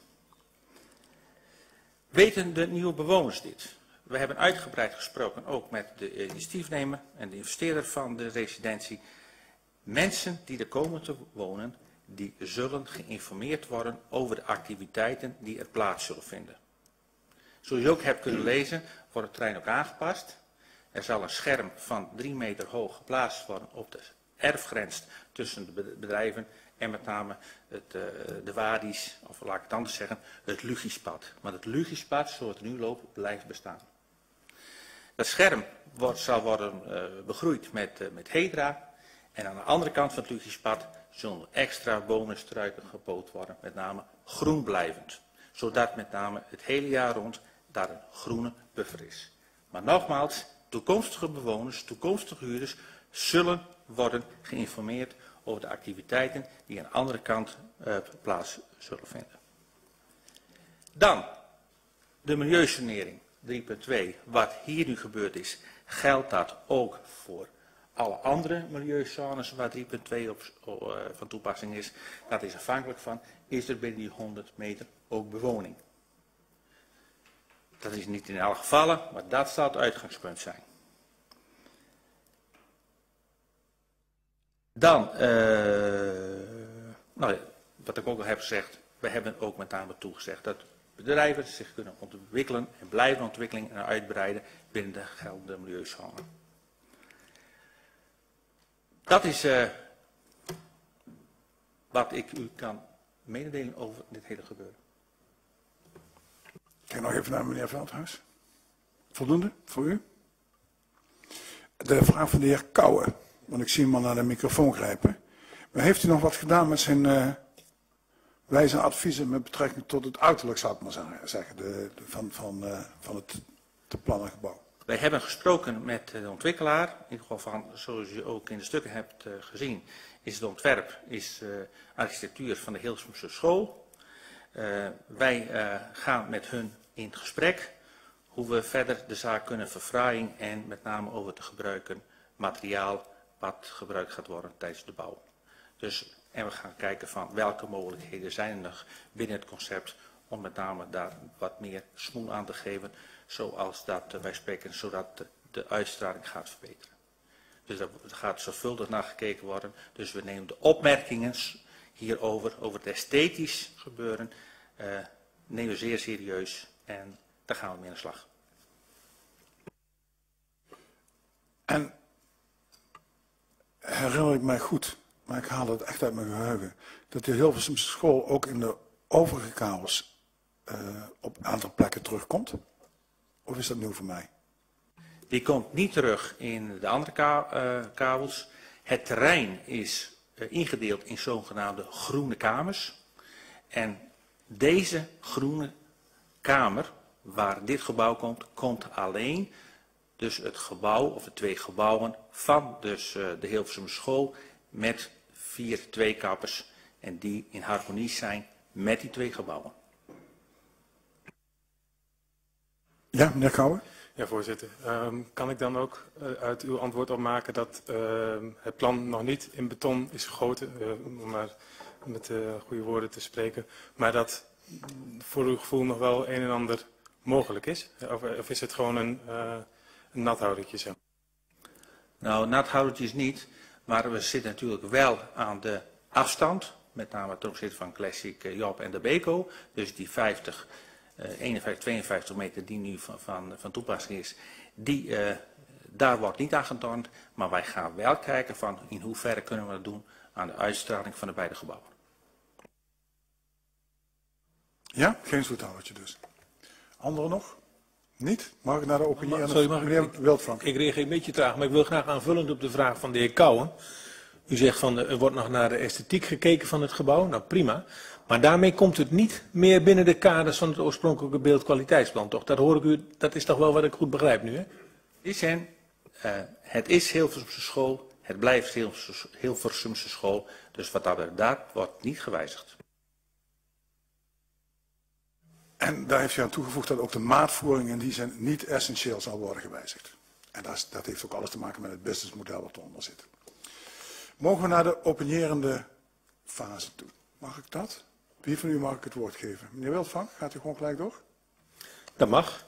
Weten de nieuwe bewoners dit? We hebben uitgebreid gesproken, ook met de initiatiefnemer en de investeerder van de residentie. Mensen die er komen te wonen, die zullen geïnformeerd worden over de activiteiten die er plaats zullen vinden. Zoals je ook hebt kunnen lezen, wordt het terrein ook aangepast. Er zal een scherm van 3 meter hoog geplaatst worden op de erfgrens tussen de bedrijven en met name de wadi's, of laat ik het anders zeggen, het Lugispad. Maar het Lugispad, zoals het nu loopt, blijft bestaan. Dat scherm zal worden begroeid met hedra. En aan de andere kant van het Lugispad zullen extra bomenstruiken gepoot worden, met name groenblijvend. zodat met name het hele jaar rond daar een groene buffer is. Maar nogmaals, toekomstige bewoners, toekomstige huurders zullen worden geïnformeerd over de activiteiten die aan de andere kant plaats zullen vinden. Dan de milieusanering 3.2. Wat hier nu gebeurd is, geldt dat ook voor alle andere milieuzones waar 3.2 van toepassing is. Dat is afhankelijk van, is er binnen die 100 meter ook bewoning. Dat is niet in alle gevallen, maar dat zal het uitgangspunt zijn. Dan, wat ik ook al heb gezegd, we hebben ook met name toegezegd dat bedrijven zich kunnen ontwikkelen en blijven ontwikkelen en uitbreiden binnen de geldende milieuzone. Dat is wat ik u kan mededelen over dit hele gebeuren. Kijk nog even naar meneer Veldhuis. Voldoende voor u? De vraag van de heer Kouwen, want ik zie hem al naar de microfoon grijpen. Maar heeft u nog wat gedaan met zijn wijze adviezen met betrekking tot het uiterlijk, zou ik maar zeggen, van het te plannen gebouw? Wij hebben gesproken met de ontwikkelaar, in ieder geval van, zoals u ook in de stukken hebt gezien, is het ontwerp, is architectuur van de Hilversumse school. Wij gaan met hun in gesprek hoe we verder de zaak kunnen verfraaien en met name over te gebruiken materiaal wat gebruikt gaat worden tijdens de bouw. Dus, en we gaan kijken van welke mogelijkheden zijn er nog binnen het concept om met name daar wat meer smoel aan te geven, zoals dat wij spreken, zodat de uitstraling gaat verbeteren. Dus er gaat zorgvuldig naar gekeken worden. Dus we nemen de opmerkingen hierover, over het esthetisch gebeuren, nemen we zeer serieus en daar gaan we mee aan de slag. En herinner ik mij goed, maar ik haal het echt uit mijn geheugen, dat de Hilversumse school ook in de overige kabels op een aantal plekken terugkomt? Of is dat nieuw voor mij? Die komt niet terug in de andere kabels. Het terrein is ingedeeld in zogenaamde groene kamers. En deze groene kamer, waar dit gebouw komt, komt alleen dus het gebouw of de twee gebouwen van dus de Hilversumse school met 4 tweekappers en die in harmonie zijn met die 2 gebouwen. Ja, meneer Kouwen. Ja, voorzitter. Kan ik dan ook uit uw antwoord opmaken dat het plan nog niet in beton is gegoten, om maar met goede woorden te spreken, maar dat voor uw gevoel nog wel een en ander mogelijk is? Of is het gewoon een nathoudertje zo? Nou, nathoudertjes niet, maar we zitten natuurlijk wel aan de afstand, met name ten opzichte van Classic Job en de Beko, dus die 51, 52 meter die nu van toepassing is, daar wordt niet aan getornd, maar wij gaan wel kijken van in hoeverre kunnen we dat doen aan de uitstraling van de beide gebouwen. Ja, geen zoethoudertje dus. Anderen nog? Niet? Mag ik naar de opinie? Meneer Wildfrank. Ik reageer een beetje traag, maar ik wil graag aanvullend op de vraag van de heer Kouwen. U zegt van er wordt nog naar de esthetiek gekeken van het gebouw. Nou prima. Maar daarmee komt het niet meer binnen de kaders van het oorspronkelijke beeldkwaliteitsplan, toch? Dat hoor ik u, dat is toch wel wat ik goed begrijp nu, hè? Het is Hilversumse school, het blijft Hilversumse school, dus wat dat wordt niet gewijzigd. En daar heeft u aan toegevoegd dat ook de maatvoering in die zin niet essentieel zal worden gewijzigd. En dat heeft ook alles te maken met het businessmodel wat eronder zit. Mogen we naar de opinierende fase toe? Mag ik dat? Wie van u mag ik het woord geven? Meneer Wildfrank, gaat u gewoon gelijk door? Dat mag.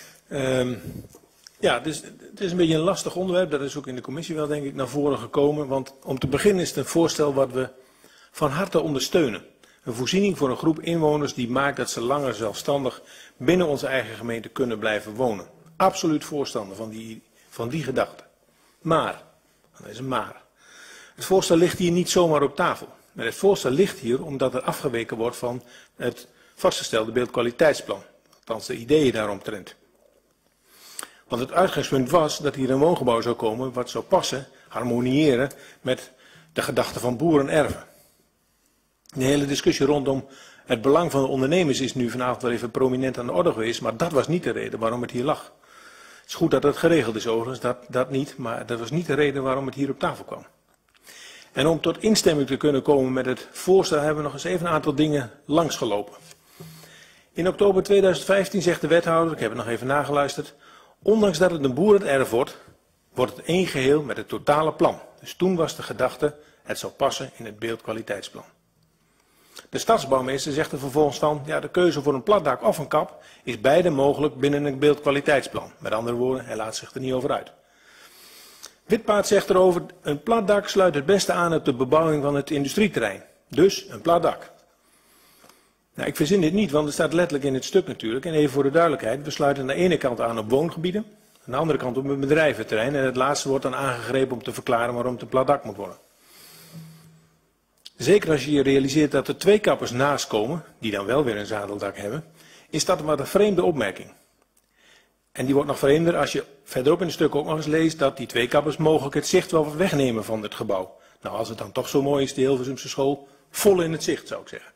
Ja, dus, het is een beetje een lastig onderwerp. Dat is ook in de commissie wel, denk ik, naar voren gekomen. Want om te beginnen is het een voorstel wat we van harte ondersteunen. Een voorziening voor een groep inwoners die maakt dat ze langer zelfstandig binnen onze eigen gemeente kunnen blijven wonen. Absoluut voorstander van die gedachte. Maar, dat is een maar. Het voorstel ligt hier niet zomaar op tafel. Het voorstel ligt hier omdat er afgeweken wordt van het vastgestelde beeldkwaliteitsplan. Althans de ideeën daaromtrent. Want het uitgangspunt was dat hier een woongebouw zou komen wat zou passen, harmoniëren met de gedachte van boerenerven. De hele discussie rondom Het belang van de ondernemers is nu vanavond wel even prominent aan de orde geweest, maar dat was niet de reden waarom het hier lag. Het is goed dat het geregeld is overigens, dat niet, maar dat was niet de reden waarom het hier op tafel kwam. En om tot instemming te kunnen komen met het voorstel hebben we nog eens even een aantal dingen langsgelopen. In oktober 2015 zegt de wethouder, ik heb het nog even nageluisterd, ondanks dat het een boerenerf wordt, wordt het één geheel met het totale plan. Dus toen was de gedachte, het zal passen in het beeldkwaliteitsplan. De stadsbouwmeester zegt er vervolgens van, ja, de keuze voor een platdak of een kap is beide mogelijk binnen een beeldkwaliteitsplan. Met andere woorden, hij laat zich er niet over uit. Witpaard zegt erover, een platdak sluit het beste aan op de bebouwing van het industrieterrein. Dus een platdak. Nou, ik verzin dit niet, want het staat letterlijk in het stuk natuurlijk. En even voor de duidelijkheid, we sluiten aan de ene kant aan op woongebieden, aan de andere kant op een bedrijventerrein. En het laatste wordt dan aangegrepen om te verklaren waarom het een platdak moet worden. Zeker als je je realiseert dat er 2 kappers naast komen, die dan wel weer een zadeldak hebben, is dat maar een vreemde opmerking. En die wordt nog vreemder als je verderop in het stuk ook nog eens leest dat die 2 kappers mogelijk het zicht wel wegnemen van het gebouw. Nou, als het dan toch zo mooi is, de Hilversumse school, vol in het zicht zou ik zeggen.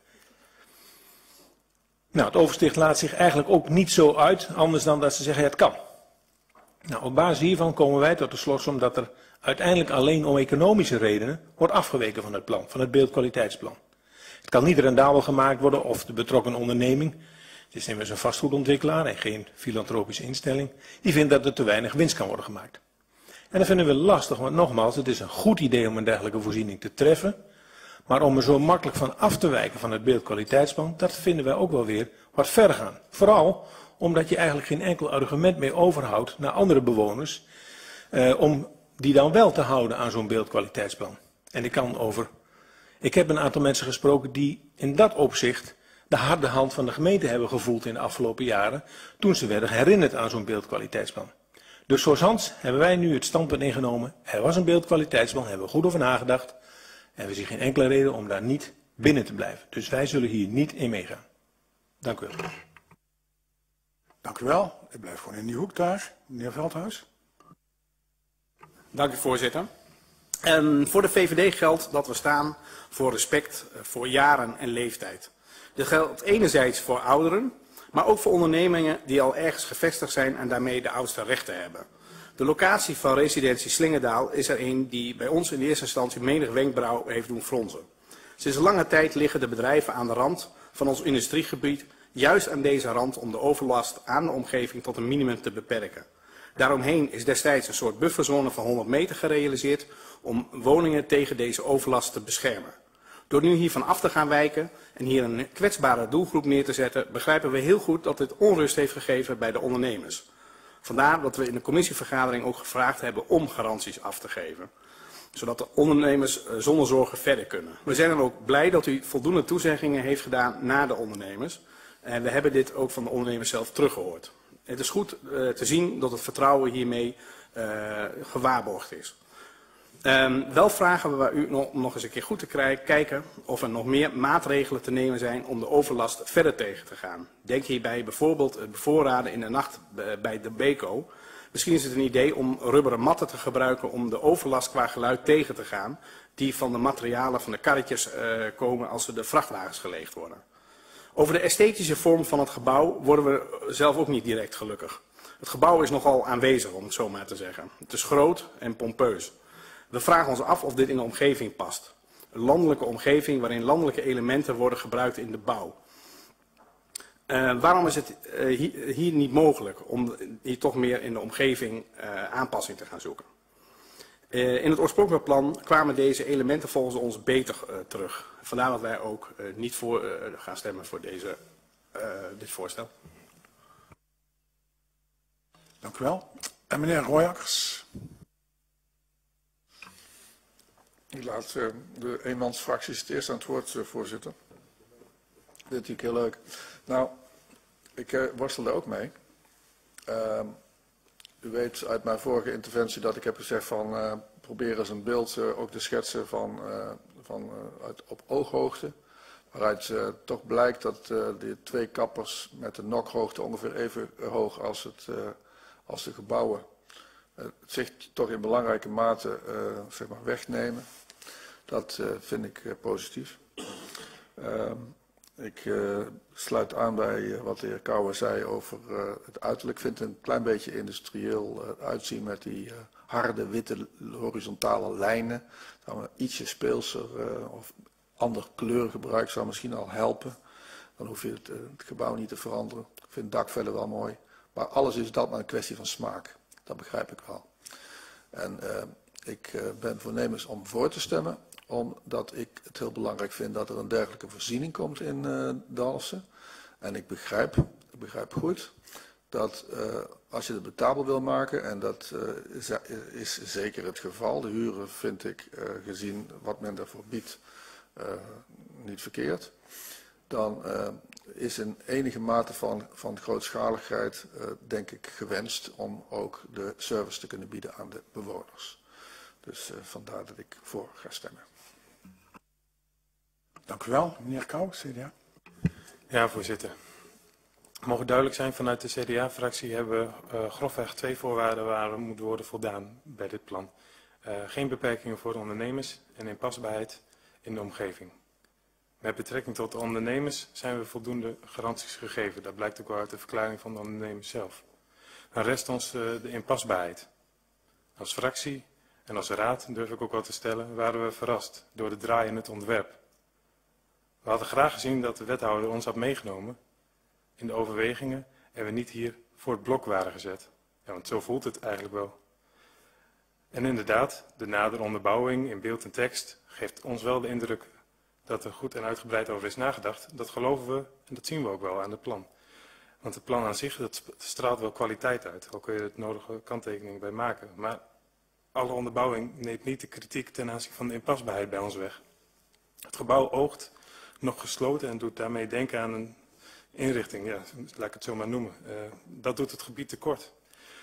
Nou, het oversticht laat zich eigenlijk ook niet zo uit, anders dan dat ze zeggen, ja, het kan. Nou, op basis hiervan komen wij tot de slotsom dat er uiteindelijk alleen om economische redenen wordt afgeweken van het plan, van het beeldkwaliteitsplan. Het kan niet rendabel gemaakt worden of de betrokken onderneming, het is immers een vastgoedontwikkelaar en geen filantropische instelling, die vindt dat er te weinig winst kan worden gemaakt. En dat vinden we lastig, want nogmaals, het is een goed idee om een dergelijke voorziening te treffen, maar om er zo makkelijk van af te wijken van het beeldkwaliteitsplan, dat vinden wij ook wel weer wat ver gaan. Vooral omdat je eigenlijk geen enkel argument meer overhoudt naar andere bewoners, om die dan wel te houden aan zo'n beeldkwaliteitsplan. En ik heb een aantal mensen gesproken die in dat opzicht de harde hand van de gemeente hebben gevoeld in de afgelopen jaren, toen ze werden herinnerd aan zo'n beeldkwaliteitsplan. Dus zoals Hans hebben wij nu het standpunt ingenomen, er was een beeldkwaliteitsplan, hebben we goed over nagedacht, en we zien geen enkele reden om daar niet binnen te blijven. Dus wij zullen hier niet in meegaan. Dank u wel. Dank u wel. Ik blijf gewoon in die hoek daar. Meneer Veldhuis. Dank u, voorzitter. Voor de VVD geldt dat we staan voor respect voor jaren en leeftijd. Dit geldt enerzijds voor ouderen, maar ook voor ondernemingen die al ergens gevestigd zijn en daarmee de oudste rechten hebben. De locatie van residentie Slingerdaal is er een die bij ons in de eerste instantie menig wenkbrauw heeft doen fronsen. Sinds lange tijd liggen de bedrijven aan de rand van ons industriegebied, juist aan deze rand om de overlast aan de omgeving tot een minimum te beperken. Daaromheen is destijds een soort bufferzone van 100 meter gerealiseerd om woningen tegen deze overlast te beschermen. Door nu hiervan af te gaan wijken en hier een kwetsbare doelgroep neer te zetten, begrijpen we heel goed dat dit onrust heeft gegeven bij de ondernemers. Vandaar dat we in de commissievergadering ook gevraagd hebben om garanties af te geven, zodat de ondernemers zonder zorgen verder kunnen. We zijn dan ook blij dat u voldoende toezeggingen heeft gedaan naar de ondernemers. En we hebben dit ook van de ondernemers zelf teruggehoord. Het is goed te zien dat het vertrouwen hiermee gewaarborgd is. Wel vragen we bij u nog eens een keer goed te kijken of er nog meer maatregelen te nemen zijn om de overlast verder tegen te gaan. Denk hierbij bijvoorbeeld het bevoorraden in de nacht bij de Beko. Misschien is het een idee om rubberen matten te gebruiken om de overlast qua geluid tegen te gaan, die van de materialen van de karretjes komen als er de vrachtwagens geleegd worden. Over de esthetische vorm van het gebouw worden we zelf ook niet direct gelukkig. Het gebouw is nogal aanwezig, om het zo maar te zeggen. Het is groot en pompeus. We vragen ons af of dit in de omgeving past. Een landelijke omgeving waarin landelijke elementen worden gebruikt in de bouw. Waarom is het hier niet mogelijk om hier toch meer in de omgeving aanpassing te gaan zoeken? In het oorspronkelijke plan kwamen deze elementen volgens ons beter terug. Vandaar dat wij ook niet voor gaan stemmen voor dit voorstel. Dank u wel. En meneer Royakkers. Ik laat de eenmansfracties het eerst aan het woord, voorzitter. Dit is natuurlijk heel leuk. Nou, ik worstel daar ook mee. U weet uit mijn vorige interventie dat ik heb gezegd van probeer eens een beeld ook te schetsen op ooghoogte. Waaruit toch blijkt dat de 2 kappers met de nokhoogte ongeveer even hoog als de gebouwen het zicht toch in belangrijke mate zeg maar wegnemen. Dat vind ik positief. Ik sluit aan bij wat de heer Kouwer zei over het uiterlijk. Ik vind het een klein beetje industrieel uitzien met die harde, witte, horizontale lijnen. Zou ietsje speelser of ander kleurgebruik zou misschien al helpen. Dan hoef je het gebouw niet te veranderen. Ik vind het dak verder wel mooi. Maar alles is dat maar een kwestie van smaak. Dat begrijp ik wel. En ik ben voornemens om voor te stemmen, omdat ik het heel belangrijk vind dat er een dergelijke voorziening komt in Dalfsen. En ik begrijp goed dat als je het betaalbaar wil maken, en dat is zeker het geval, de huren vind ik gezien wat men daarvoor biedt niet verkeerd, dan is een enige mate van grootschaligheid denk ik gewenst om ook de service te kunnen bieden aan de bewoners. Dus vandaar dat ik voor ga stemmen. Dank u wel, meneer Kouw, CDA. Ja, voorzitter. Mogen duidelijk zijn, vanuit de CDA-fractie hebben we grofweg 2 voorwaarden waar we moeten worden voldaan bij dit plan. Geen beperkingen voor ondernemers en inpasbaarheid in de omgeving. Met betrekking tot de ondernemers zijn we voldoende garanties gegeven. Dat blijkt ook wel uit de verklaring van de ondernemers zelf. Dan rest ons de inpasbaarheid. Als fractie en als raad, durf ik ook wel te stellen, waren we verrast door de draai in het ontwerp. We hadden graag gezien dat de wethouder ons had meegenomen in de overwegingen en we niet hier voor het blok waren gezet. Ja, want zo voelt het eigenlijk wel. En inderdaad, de nadere onderbouwing in beeld en tekst geeft ons wel de indruk dat er goed en uitgebreid over is nagedacht. Dat geloven we en dat zien we ook wel aan het plan. Want het plan aan zich, dat straalt wel kwaliteit uit. Al kun je het nodige kanttekening bij maken. Maar alle onderbouwing neemt niet de kritiek ten aanzien van de inpasbaarheid bij ons weg. Het gebouw oogt nog gesloten en doet daarmee denken aan een inrichting, ja, laat ik het zo maar noemen. Dat doet het gebied tekort.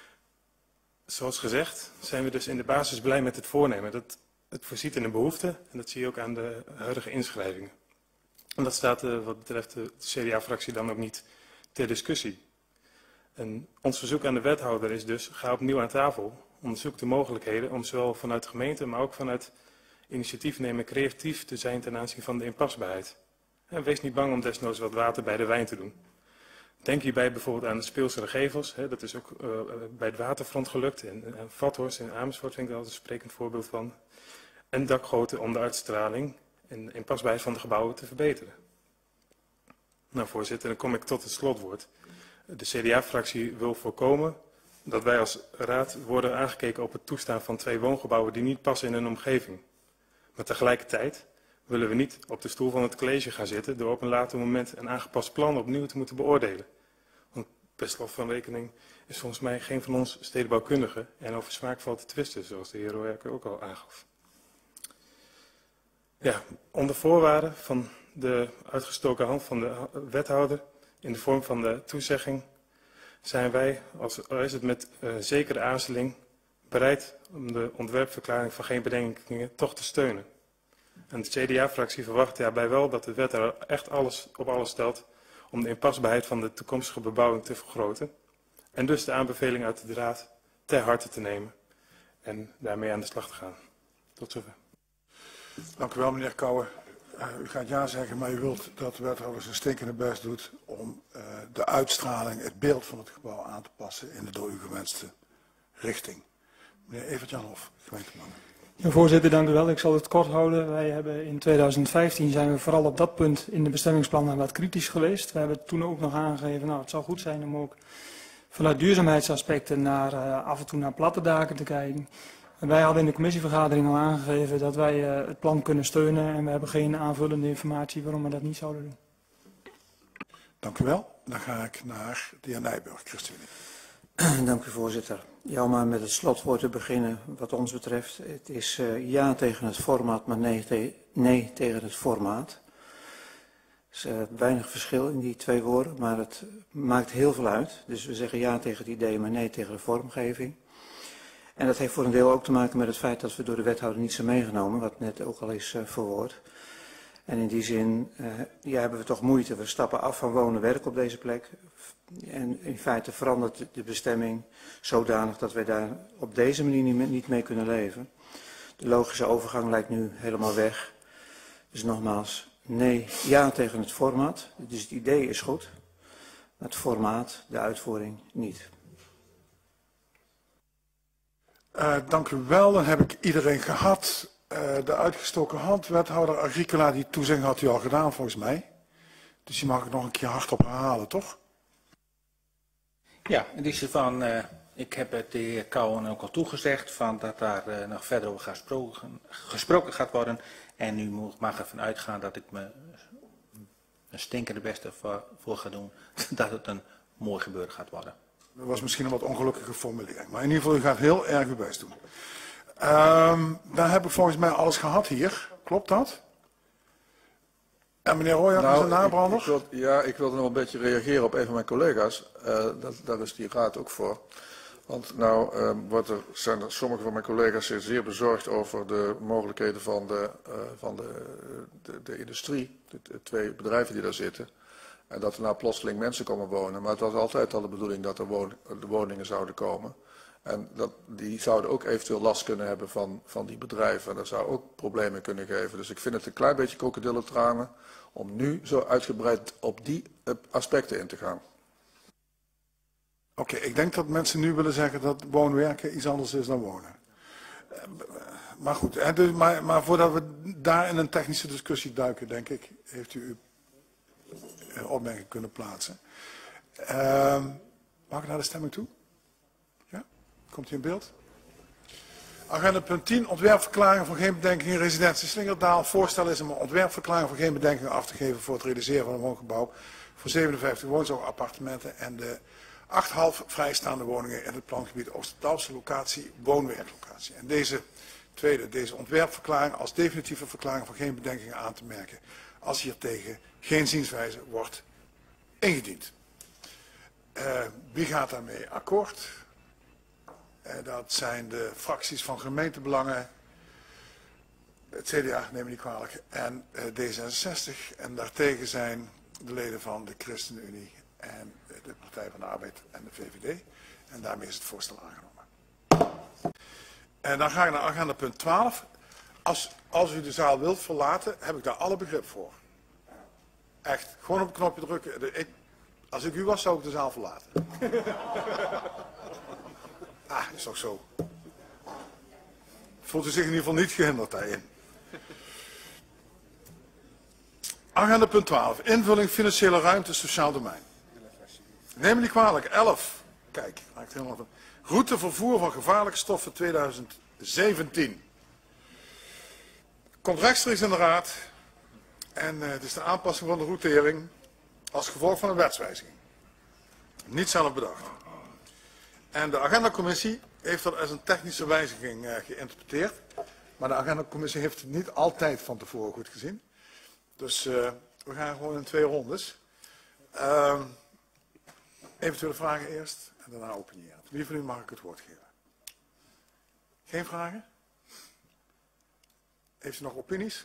Zoals gezegd zijn we dus in de basis blij met het voornemen. Dat het voorziet in een behoefte en dat zie je ook aan de huidige inschrijvingen. En dat staat wat betreft de CDA-fractie dan ook niet ter discussie. En ons verzoek aan de wethouder is dus, ga opnieuw aan tafel, onderzoek de mogelijkheden om zowel vanuit de gemeente, maar ook vanuit initiatief nemen creatief te zijn ten aanzien van de inpasbaarheid. En wees niet bang om desnoods wat water bij de wijn te doen. Denk hierbij bijvoorbeeld aan de Speelsere Gevels, dat is ook bij het waterfront gelukt. En Vathorst in Amersfoort vind ik altijd een sprekend voorbeeld van. En dakgoten om de uitstraling en inpasbaarheid van de gebouwen te verbeteren. Nou voorzitter, dan kom ik tot het slotwoord. De CDA-fractie wil voorkomen dat wij als raad worden aangekeken op het toestaan van 2 woongebouwen die niet passen in een omgeving. Maar tegelijkertijd willen we niet op de stoel van het college gaan zitten door op een later moment een aangepast plan opnieuw te moeten beoordelen. Want per slot van rekening is volgens mij geen van ons stedenbouwkundige en over smaak valt te twisten, zoals de heer Roerker ook al aangaf. Ja, onder voorwaarden van de uitgestoken hand van de wethouder in de vorm van de toezegging zijn wij, al is het met zekere aarzeling, bereid om de ontwerpverklaring van geen bedenkingen toch te steunen. En de CDA-fractie verwacht daarbij wel dat de wethouder echt alles op alles stelt om de inpasbaarheid van de toekomstige bebouwing te vergroten. En dus de aanbeveling uit de raad ter harte te nemen en daarmee aan de slag te gaan. Tot zover. Dank u wel, meneer Kouwen. U gaat ja zeggen, maar u wilt dat de wethouder zijn stinkende best doet om de uitstraling, het beeld van het gebouw aan te passen in de door u gewenste richting. Meneer Evert-Jan Hof, gemeenteman. Ja, voorzitter, dank u wel. Ik zal het kort houden. Wij hebben in 2015 zijn we vooral op dat punt in de bestemmingsplannen wat kritisch geweest. We hebben toen ook nog aangegeven, nou het zou goed zijn om ook vanuit duurzaamheidsaspecten af en toe naar platte daken te kijken. En wij hadden in de commissievergadering al aangegeven dat wij het plan kunnen steunen en we hebben geen aanvullende informatie waarom we dat niet zouden doen. Dank u wel. Dan ga ik naar de heer Nijburg, ChristenUnie. Dank u voorzitter. Ja, om maar met het slotwoord te beginnen wat ons betreft. Het is ja tegen het format, maar nee tegen het formaat. Er is weinig verschil in die 2 woorden, maar het maakt heel veel uit. Dus we zeggen ja tegen het idee, maar nee tegen de vormgeving. En dat heeft voor een deel ook te maken met het feit dat we door de wethouder niet zijn meegenomen, wat net ook al is verwoord. En in die zin hebben we toch moeite. We stappen af van wonen-werk op deze plek. En in feite verandert de bestemming zodanig dat wij daar op deze manier niet mee kunnen leven. De logische overgang lijkt nu helemaal weg. Dus nogmaals, Nee, ja tegen het format. Dus het idee is goed. Het formaat, de uitvoering niet. Dank u wel. Dan heb ik iedereen gehad. De uitgestoken hand, wethouder Agricola, die toezegging had u al gedaan volgens mij. Dus die mag ik nog een keer hardop herhalen, toch? Ja, in die zin van, ik heb het de heer Kouwen ook al toegezegd van dat daar nog verder over gesproken gaat worden. En u mag ervan uitgaan dat ik me een stinkende beste voor ga doen dat het een mooi gebeuren gaat worden. Dat was misschien een wat ongelukkige formulering, maar in ieder geval u gaat heel erg uw best doen. Dan heb ik volgens mij alles gehad hier, klopt dat? En meneer Royakkers, een nabrander? Ik wilde nog een beetje reageren op een van mijn collega's. Daar is die raad ook voor. Want nou zijn er sommige van mijn collega's zeer bezorgd over de mogelijkheden van de industrie. De twee bedrijven die daar zitten. En dat er nou plotseling mensen komen wonen. Maar het was altijd al de bedoeling dat er de woningen zouden komen. En die zouden ook eventueel last kunnen hebben van die bedrijven. En dat zou ook problemen kunnen geven. Dus ik vind het een klein beetje krokodillentranen om nu zo uitgebreid op die aspecten in te gaan. Oké, ik denk dat mensen nu willen zeggen dat woonwerken iets anders is dan wonen. Maar goed, dus, maar voordat we daar in een technische discussie duiken, denk ik, heeft u uw opmerking kunnen plaatsen. Mag ik naar de stemming toe? Ja? Komt u in beeld? Agenda punt 10, ontwerpverklaring voor geen bedenkingen residentie Slingerdaal. Voorstel is om een ontwerpverklaring voor geen bedenkingen af te geven voor het realiseren van een woongebouw voor 57 woonzorgappartementen en de 8,5 vrijstaande woningen in het plangebied Oosterdalse locatie, woonwerklocatie. En deze ontwerpverklaring als definitieve verklaring voor geen bedenkingen aan te merken als hiertegen geen zienswijze wordt ingediend. Wie gaat daarmee akkoord? Dat zijn de fracties van gemeentebelangen, het CDA, neem me niet kwalijk, en D66. En daartegen zijn de leden van de ChristenUnie en de Partij van de Arbeid en de VVD. En daarmee is het voorstel aangenomen. En dan ga ik naar agenda punt 12. Als u de zaal wilt verlaten, heb ik daar alle begrip voor. Echt, gewoon op een knopje drukken. Als ik u was, zou ik de zaal verlaten. Is toch zo. Voelt u zich in ieder geval niet gehinderd daarin. Agenda punt 12. Invulling financiële ruimte sociaal domein. Neem me niet kwalijk. 11. Kijk, maakt helemaal van. Route vervoer van gevaarlijke stoffen 2017. Komt rechtstreeks in de raad. En het is de aanpassing van de routering als gevolg van een wetswijziging. Niet zelf bedacht. En de agendacommissie heeft dat als een technische wijziging geïnterpreteerd. Maar de agendacommissie heeft het niet altijd van tevoren goed gezien. Dus we gaan gewoon in 2 rondes. Eventuele vragen eerst en daarna opiniëren. Wie van u mag ik het woord geven? Geen vragen? Heeft u nog opinies?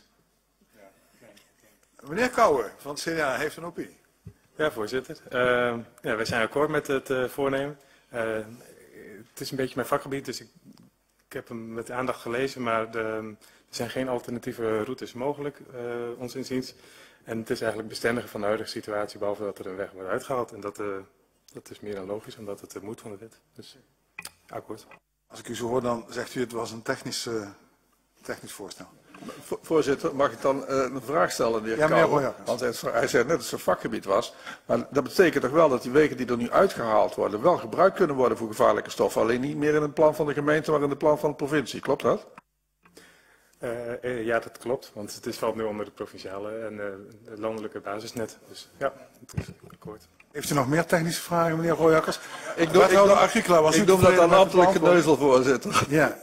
Meneer Kouwen van het CDA heeft een opinie. Ja, voorzitter. Wij zijn akkoord met het voornemen. Het is een beetje mijn vakgebied, dus ik heb hem met aandacht gelezen, maar er zijn geen alternatieve routes mogelijk, ons inziens. En het is eigenlijk bestendigen van de huidige situatie, behalve dat er een weg wordt uitgehaald. En dat is meer dan logisch, omdat het moet van de wet. Dus akkoord. Als ik u zo hoor, dan zegt u het was een technisch voorstel. Voorzitter, mag ik dan een vraag stellen, de heer Kouwen? Want hij zei net dat het zijn vakgebied was. Maar dat betekent toch wel dat die wegen die er nu uitgehaald worden, wel gebruikt kunnen worden voor gevaarlijke stoffen. Alleen niet meer in het plan van de gemeente, maar in het plan van de provincie. Klopt dat? Ja, dat klopt. Want het valt nu onder de provinciale en het landelijke basisnet. Dus ja, het is akkoord. Heeft u nog meer technische vragen, meneer Royakkers? Ik doe dat aan ambtelijk geneuzel, voorzitter. Ja.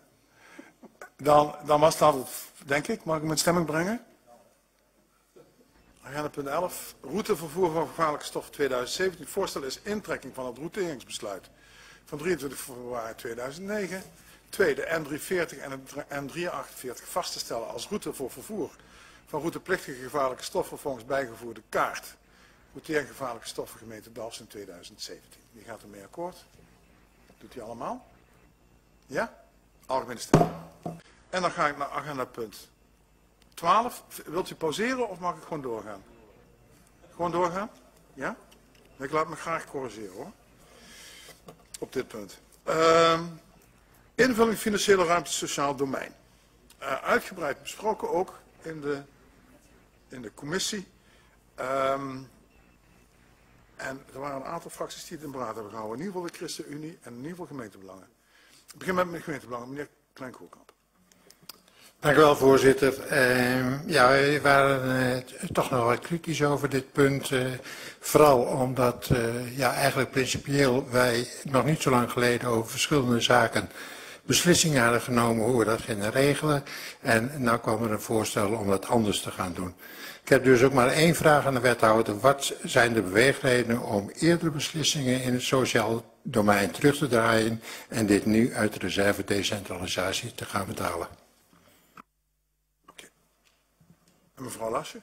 Dan was dat, denk ik, mag ik mijn stemming brengen? Agenda punt 11. Route vervoer van gevaarlijke stoffen 2017. Het voorstel is intrekking van het routeringsbesluit van 23 februari 2009. Tweede, N340 en N348 vast te stellen als route voor vervoer van routeplichtige gevaarlijke stoffen volgens bijgevoerde kaart. Routering gevaarlijke stoffen gemeente Dalfsen 2017. Wie gaat ermee akkoord? Doet hij allemaal? Ja? Algemene stemming. En dan ga ik naar agenda punt 12. Wilt u pauzeren of mag ik gewoon doorgaan? Gewoon doorgaan? Ja? Ik laat me graag corrigeren hoor. Op dit punt. Invulling financiële ruimte sociaal domein. Uitgebreid besproken ook in de commissie. En er waren een aantal fracties die het in beraad hebben gehouden. In ieder geval de ChristenUnie en in ieder geval gemeentebelangen. Ik begin met de gemeentebelangen. Meneer Klein-Koerkamp. Dank u wel, voorzitter. Ja, wij waren toch nog wat kritisch over dit punt. Vooral omdat ja, eigenlijk principieel wij nog niet zo lang geleden over verschillende zaken beslissingen hadden genomen hoe we dat gingen regelen. En nu kwam er een voorstel om dat anders te gaan doen. Ik heb dus ook maar één vraag aan de wethouder. Wat zijn de beweegredenen om eerdere beslissingen in het sociaal domein terug te draaien en dit nu uit de reserve decentralisatie te gaan betalen? Mevrouw Lassen.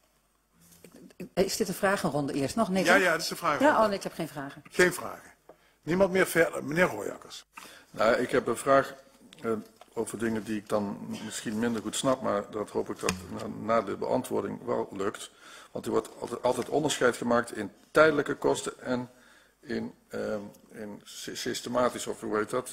Is dit een vragenronde eerst nog? Nee, ja, dat is een vragenronde. Ja, oh nee, ik heb geen vragen. Geen vragen. Niemand meer verder. Meneer Rooijakkers. Nou, ik heb een vraag over dingen die ik dan misschien minder goed snap, maar dat hoop ik dat na de beantwoording wel lukt. Want er wordt altijd onderscheid gemaakt in tijdelijke kosten en in systematisch, of hoe heet dat,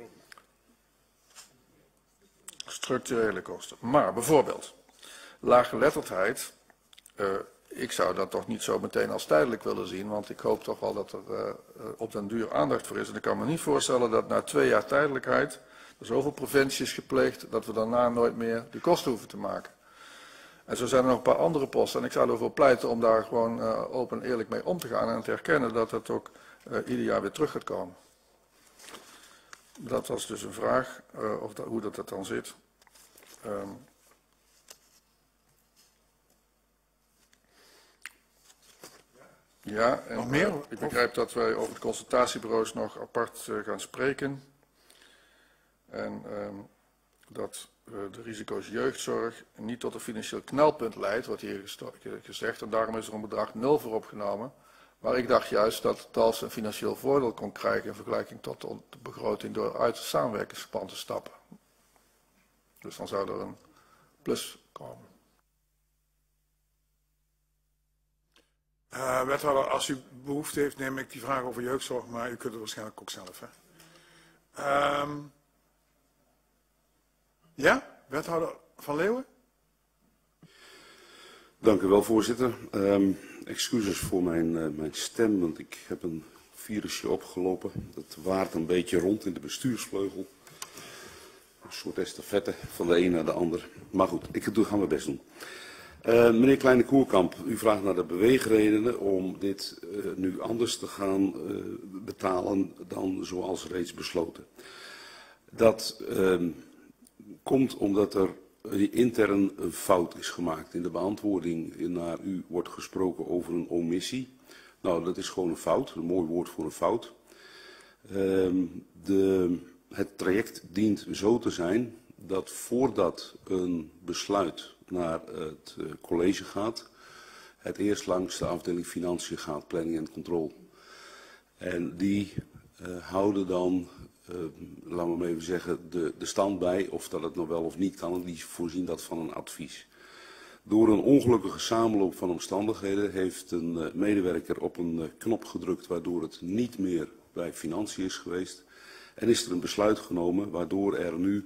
structurele kosten. Maar bijvoorbeeld laaggeletterdheid, ik zou dat toch niet zo meteen als tijdelijk willen zien, want ik hoop toch wel dat er op den duur aandacht voor is. En ik kan me niet voorstellen dat na 2 jaar tijdelijkheid er zoveel preventie is gepleegd dat we daarna nooit meer de kosten hoeven te maken. En zo zijn er nog een paar andere posten en ik zou ervoor pleiten om daar gewoon open en eerlijk mee om te gaan en te erkennen dat het ook ieder jaar weer terug gaat komen. Dat was dus een vraag, hoe dat dan zit. Ja, en nog meer? Ik begrijp dat wij over de consultatiebureaus nog apart gaan spreken. En dat de risico's jeugdzorg niet tot een financieel knelpunt leidt, wordt hier gezegd. En daarom is er een bedrag 0 voor opgenomen. Maar ik dacht juist dat Dalfsen een financieel voordeel kon krijgen in vergelijking tot de begroting door uit het samenwerkingsverband te stappen. Dus dan zou er een plus komen. Wethouder, als u behoefte heeft, neem ik die vraag over jeugdzorg, maar u kunt het waarschijnlijk ook zelf. Hè? Ja, wethouder Van Leeuwen? Dank u wel, voorzitter. Excuses voor mijn stem, want ik heb een virusje opgelopen. Dat waart een beetje rond in de bestuursvleugel. Een soort estafette van de een naar de ander. Maar goed, ik ga mijn best doen. Meneer Kleine-Koerkamp, u vraagt naar de beweegredenen om dit nu anders te gaan betalen dan zoals reeds besloten. Dat komt omdat er intern een fout is gemaakt. In de beantwoording naar u wordt gesproken over een omissie. Nou, dat is gewoon een fout, een mooi woord voor een fout. Het traject dient zo te zijn dat voordat een besluit naar het college gaat, het eerst langs de afdeling financiën gaat, planning en controle. En die houden dan, laten we maar even zeggen, de stand bij of dat het nog wel of niet kan. En die voorzien dat van een advies. Door een ongelukkige samenloop van omstandigheden heeft een medewerker op een knop gedrukt waardoor het niet meer bij financiën is geweest. En is er een besluit genomen waardoor er nu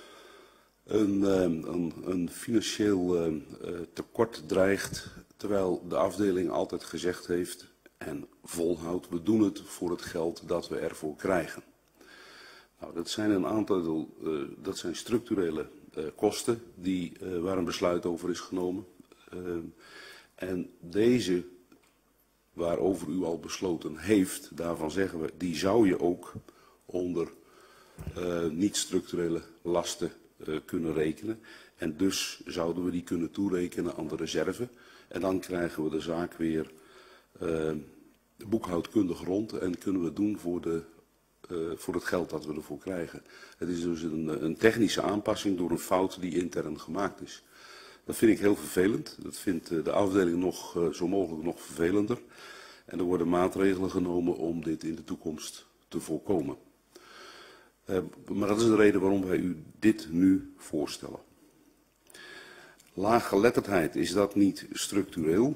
een financieel tekort dreigt, terwijl de afdeling altijd gezegd heeft en volhoudt, we doen het voor het geld dat we ervoor krijgen. Nou, dat zijn een aantal, dat zijn structurele kosten waar een besluit over is genomen. En deze, waarover u al besloten heeft, daarvan zeggen we, die zou je ook onder niet-structurele lasten kunnen rekenen. En dus zouden we die kunnen toerekenen aan de reserve. En dan krijgen we de zaak weer boekhoudkundig rond en kunnen we het doen voor het geld dat we ervoor krijgen. Het is dus een technische aanpassing door een fout die intern gemaakt is. Dat vind ik heel vervelend. Dat vindt de afdeling nog zo mogelijk nog vervelender. En er worden maatregelen genomen om dit in de toekomst te voorkomen. Maar dat is de reden waarom wij u dit nu voorstellen. Laaggeletterdheid, is dat niet structureel?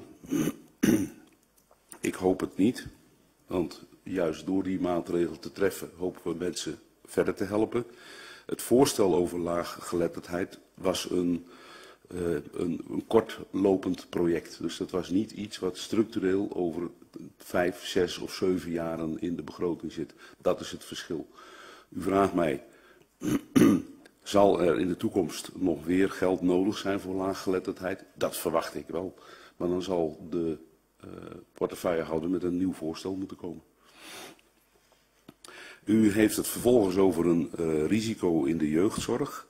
Ik hoop het niet, want juist door die maatregel te treffen hopen we mensen verder te helpen. Het voorstel over laaggeletterdheid was een kortlopend project. Dus dat was niet iets wat structureel over 5, 6 of 7 jaren in de begroting zit. Dat is het verschil. U vraagt mij, zal er in de toekomst nog weer geld nodig zijn voor laaggeletterdheid? Dat verwacht ik wel. Maar dan zal de portefeuillehouder met een nieuw voorstel moeten komen. U heeft het vervolgens over een risico in de jeugdzorg.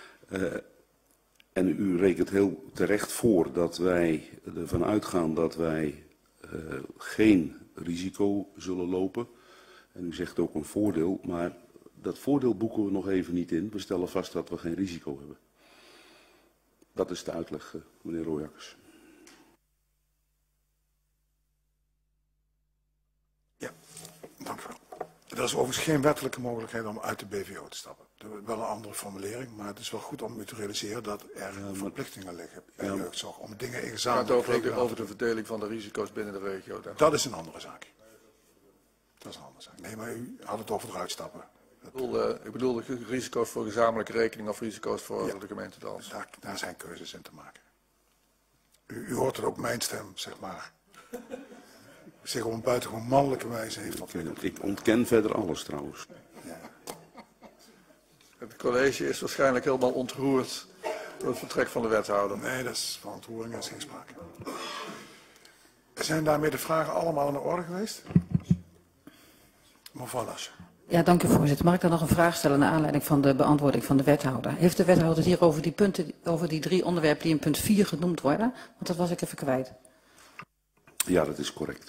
En u rekent heel terecht voor dat wij ervan uitgaan dat wij geen risico zullen lopen. En u zegt ook een voordeel, maar dat voordeel boeken we nog even niet in. We stellen vast dat we geen risico hebben. Dat is de uitleg, meneer Royakkers. Ja, dank u wel. Er is overigens geen wettelijke mogelijkheid om uit de BVO te stappen. Dat is wel een andere formulering, maar het is wel goed om u te realiseren dat er verplichtingen liggen bij jeugdzorg om dingen ingezameld te krijgen. Het gaat over de verdeling van de risico's binnen de regio. Dat is een andere zaak. Dat is een andere zaak. Nee, maar u had het over eruit stappen. Ik bedoel de risico's voor gezamenlijke rekening of risico's voor de gemeente Dalfsen. Daar zijn keuzes in te maken. U hoort het ook mijn stem, zeg maar. Zich op een buitengewoon mannelijke wijze heeft ontwikkeld. Ik ontken verder alles trouwens. Ja. Het college is waarschijnlijk helemaal ontroerd door het vertrek van de wethouder. Nee, dat is van ontroering, is geen sprake. Zijn daarmee de vragen allemaal in de orde geweest? Mevrouw Lassen. Ja, dank u voorzitter. Mag ik dan nog een vraag stellen naar aanleiding van de beantwoording van de wethouder? Heeft de wethouder het hier over die punten, over die 3 onderwerpen die in punt 4 genoemd worden? Want dat was ik even kwijt. Ja, dat is correct.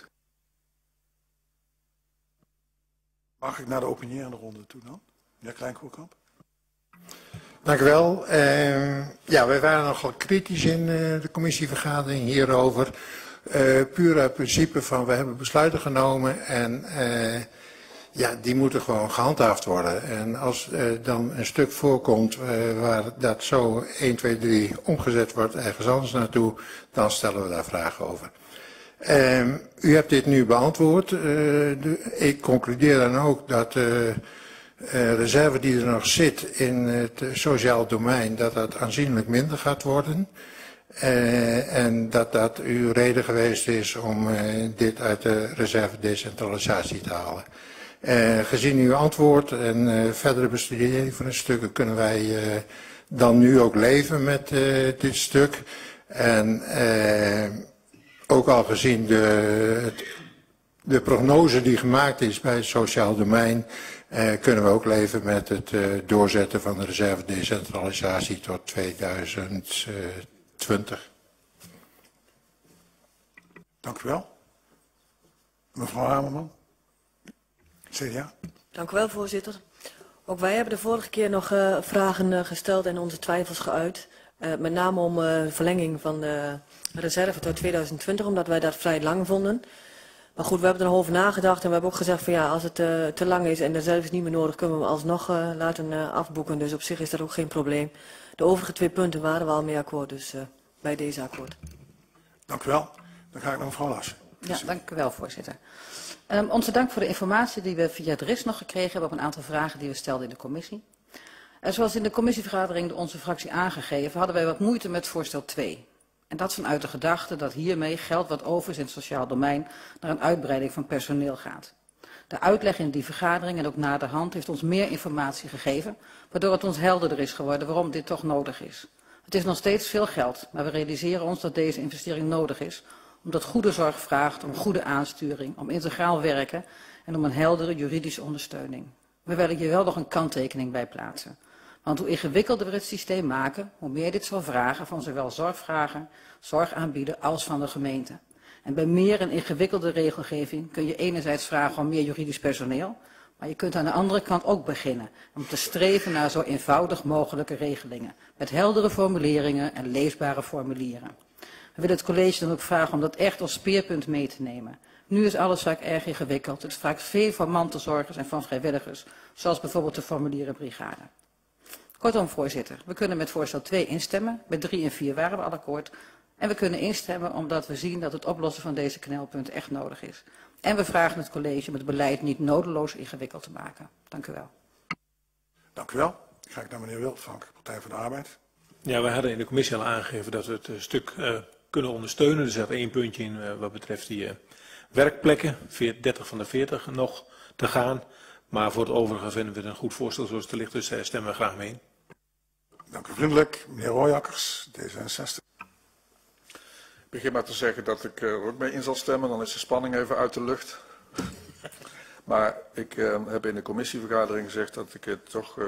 Mag ik naar de opinierende ronde toe dan? Meneer Klein-Koerkamp. Dank u wel. Ja, wij waren nogal kritisch in de commissievergadering hierover. Puur uit principe van we hebben besluiten genomen en ja, die moeten gewoon gehandhaafd worden. En als dan een stuk voorkomt waar dat zo 1, 2, 3 omgezet wordt ergens anders naartoe, dan stellen we daar vragen over. U hebt dit nu beantwoord. Ik concludeer dan ook dat de reserve die er nog zit in het sociaal domein, dat dat aanzienlijk minder gaat worden. En dat dat uw reden geweest is om dit uit de reserve decentralisatie te halen. Gezien uw antwoord en verdere bestudering van de stukken kunnen wij dan nu ook leven met dit stuk. En ook al gezien de prognose die gemaakt is bij het sociaal domein, kunnen we ook leven met het doorzetten van de reserve decentralisatie tot 2020. Dank u wel. Mevrouw Hamerman, CDA. Dank u wel, voorzitter. Ook wij hebben de vorige keer nog vragen gesteld en onze twijfels geuit. Met name om verlenging van de reserve tot 2020, omdat wij dat vrij lang vonden. Maar goed, we hebben er nog over nagedacht en we hebben ook gezegd van ja, als het te lang is en de reserve is niet meer nodig, kunnen we hem alsnog laten afboeken. Dus op zich is dat ook geen probleem. De overige 2 punten waren we al mee akkoord, dus bij deze akkoord. Dank u wel. Dan ga ik naar mevrouw Lassen. Ja, dank u wel, voorzitter. Onze dank voor de informatie die we via het RIS nog gekregen hebben op een aantal vragen die we stelden in de commissie. Zoals in de commissievergadering door onze fractie aangegeven, hadden wij wat moeite met voorstel 2. En dat vanuit de gedachte dat hiermee geld wat over is in het sociaal domein naar een uitbreiding van personeel gaat. De uitleg in die vergadering en ook naderhand heeft ons meer informatie gegeven, waardoor het ons helderder is geworden waarom dit toch nodig is. Het is nog steeds veel geld, maar we realiseren ons dat deze investering nodig is, omdat goede zorg vraagt om goede aansturing, om integraal werken en om een heldere juridische ondersteuning. We willen hier wel nog een kanttekening bij plaatsen. Want hoe ingewikkelder we het systeem maken, hoe meer dit zal vragen van zowel zorgvragen, zorgaanbieder als van de gemeente. En bij meer en ingewikkelde regelgeving kun je enerzijds vragen om meer juridisch personeel, maar je kunt aan de andere kant ook beginnen om te streven naar zo eenvoudig mogelijke regelingen, met heldere formuleringen en leesbare formulieren. We willen het college dan ook vragen om dat echt als speerpunt mee te nemen. Nu is alles vaak erg ingewikkeld. Het vraagt veel van mantelzorgers en van vrijwilligers, zoals bijvoorbeeld de formulierenbrigade. Kortom, voorzitter, we kunnen met voorstel 2 instemmen. Met 3 en 4 waren we al akkoord. En we kunnen instemmen omdat we zien dat het oplossen van deze knelpunten echt nodig is. En we vragen het college om het beleid niet nodeloos ingewikkeld te maken. Dank u wel. Dank u wel. Dan ga ik naar meneer Wildfrank, Partij van de Arbeid. Ja, we hadden in de commissie al aangegeven dat we het stuk kunnen ondersteunen. Er zat 1 puntje in wat betreft die werkplekken, 30 van de 40 nog te gaan. Maar voor het overige vinden we het een goed voorstel zoals het er ligt, dus daar stemmen we graag mee in. Dank u vriendelijk. Meneer Rooijakkers, D66. Ik begin maar te zeggen dat ik er ook mee in zal stemmen, dan is de spanning even uit de lucht. Maar ik heb in de commissievergadering gezegd dat ik het toch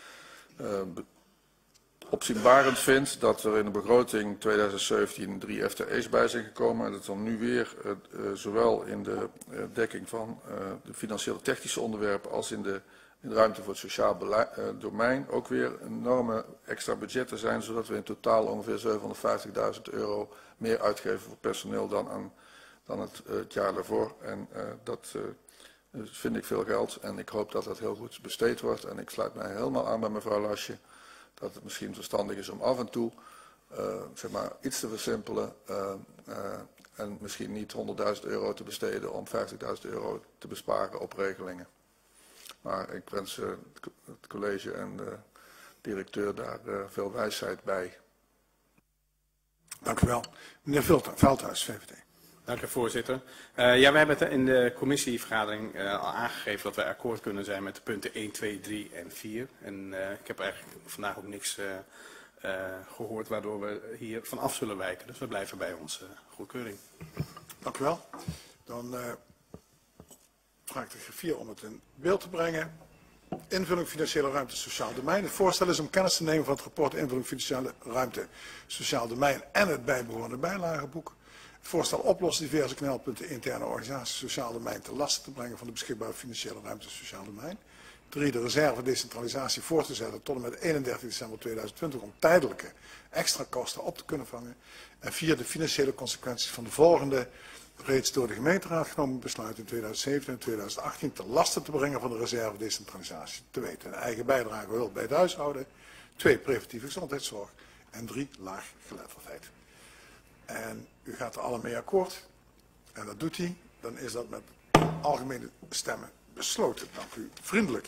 opzienbarend vind dat er in de begroting 2017 3 FTE's bij zijn gekomen. En dat dan nu weer zowel in de dekking van de financiële technische onderwerpen als in de ruimte voor het sociaal domein ook weer enorme extra budgetten zijn, zodat we in totaal ongeveer €750.000 meer uitgeven voor personeel dan het jaar daarvoor. En dat vind ik veel geld en ik hoop dat dat heel goed besteed wordt. En ik sluit mij helemaal aan bij mevrouw Lasje dat het misschien verstandig is om af en toe zeg maar iets te versimpelen en misschien niet €100.000 te besteden om €50.000 te besparen op regelingen. Maar ik wens het college en de directeur daar veel wijsheid bij. Dank u wel. Meneer Veldhuis, VVD. Dank u, voorzitter. Ja, we hebben het in de commissievergadering al aangegeven dat wij akkoord kunnen zijn met de punten 1, 2, 3 en 4. En ik heb eigenlijk vandaag ook niks gehoord waardoor we hier van af zullen wijken. Dus we blijven bij onze goedkeuring. Dank u wel. Dan vraag ik de griffier om het in beeld te brengen. Invulling financiële ruimte sociaal domein. Het voorstel is om kennis te nemen van het rapport invulling financiële ruimte sociaal domein en het bijbehorende bijlageboek. Het voorstel oplost diverse knelpunten interne organisatie sociaal domein te lasten te brengen van de beschikbare financiële ruimte sociaal domein. 3. De reserve decentralisatie voor te zetten tot en met 31 december 2020 om tijdelijke extra kosten op te kunnen vangen. En 4. De financiële consequenties van de volgende reeds door de gemeenteraad genomen besluit in 2007 en 2018 te lasten te brengen van de reserve decentralisatie. Te weten een eigen bijdrage hulp bij het huishouden. 2. Preventieve gezondheidszorg. En 3. Laaggeletterdheid. En u gaat er alle mee akkoord. En dat doet hij. Dan is dat met algemene stemmen besloten. Dank u vriendelijk.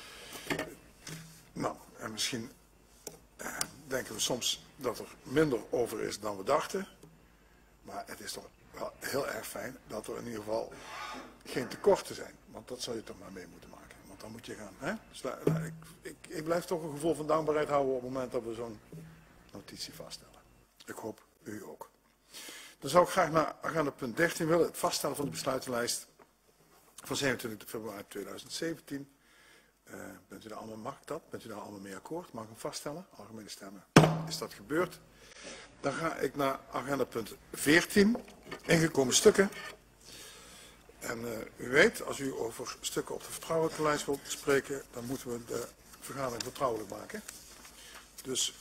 Nou, en misschien denken we soms dat er minder over is dan we dachten. Maar het is toch wel heel erg fijn dat er in ieder geval geen tekorten zijn. Want dat zou je toch maar mee moeten maken. Want dan moet je gaan. Hè? Dus ik blijf toch een gevoel van dankbaarheid houden op het moment dat we zo'n notitie vaststellen. Ik hoop u ook. Dan zou ik graag naar agenda punt 13 willen. Het vaststellen van de besluitenlijst van 27 februari 2017. Bent u daar allemaal, mag ik dat? Bent u daar allemaal mee akkoord? Mag ik hem vaststellen? Algemene stemmen. Is dat gebeurd? Dan ga ik naar agenda punt 14. Ingekomen stukken. En u weet, als u over stukken op de vertrouwelijke lijst wilt spreken, dan moeten we de vergadering vertrouwelijk maken. Dus,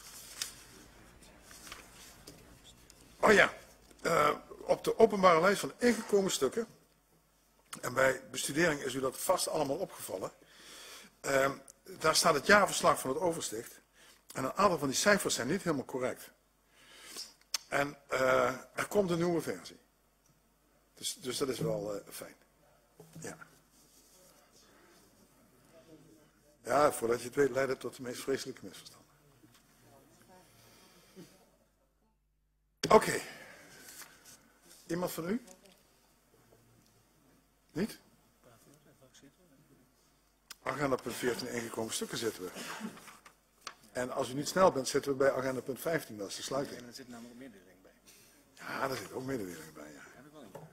oh ja, op de openbare lijst van ingekomen stukken, en bij bestudering is u dat vast allemaal opgevallen, daar staat het jaarverslag van het oversticht. En een aantal van die cijfers zijn niet helemaal correct. En er komt een nieuwe versie. Dus dat is wel fijn. Ja. Ja, voordat je het weet leidt het tot de meest vreselijke misverstanden. Oké. Iemand van u? Niet? Agenda punt 14 ingekomen stukken zitten we. En als u niet snel bent, zitten we bij agenda punt 15, dat is de sluiting. En er zit namelijk ook mededeling bij. Ja, daar zit ook mededeling bij, ja. Heb ik wel in.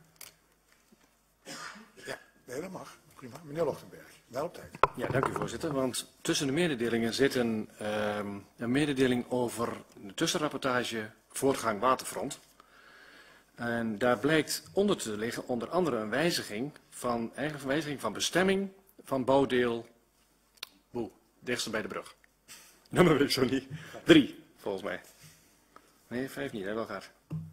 Ja, nee, dat mag. Prima. Meneer Lochtenberg, wel op tijd. Ja, dank u voorzitter. Want tussen de mededelingen zit een mededeling over de tussenrapportage voortgang waterfront. En daar blijkt onder te liggen onder andere een wijziging van bestemming van bouwdeel dichtst bij de brug. Nummer weet ik zo niet. 3, volgens mij. Nee, 5 niet, hè, wel gaat.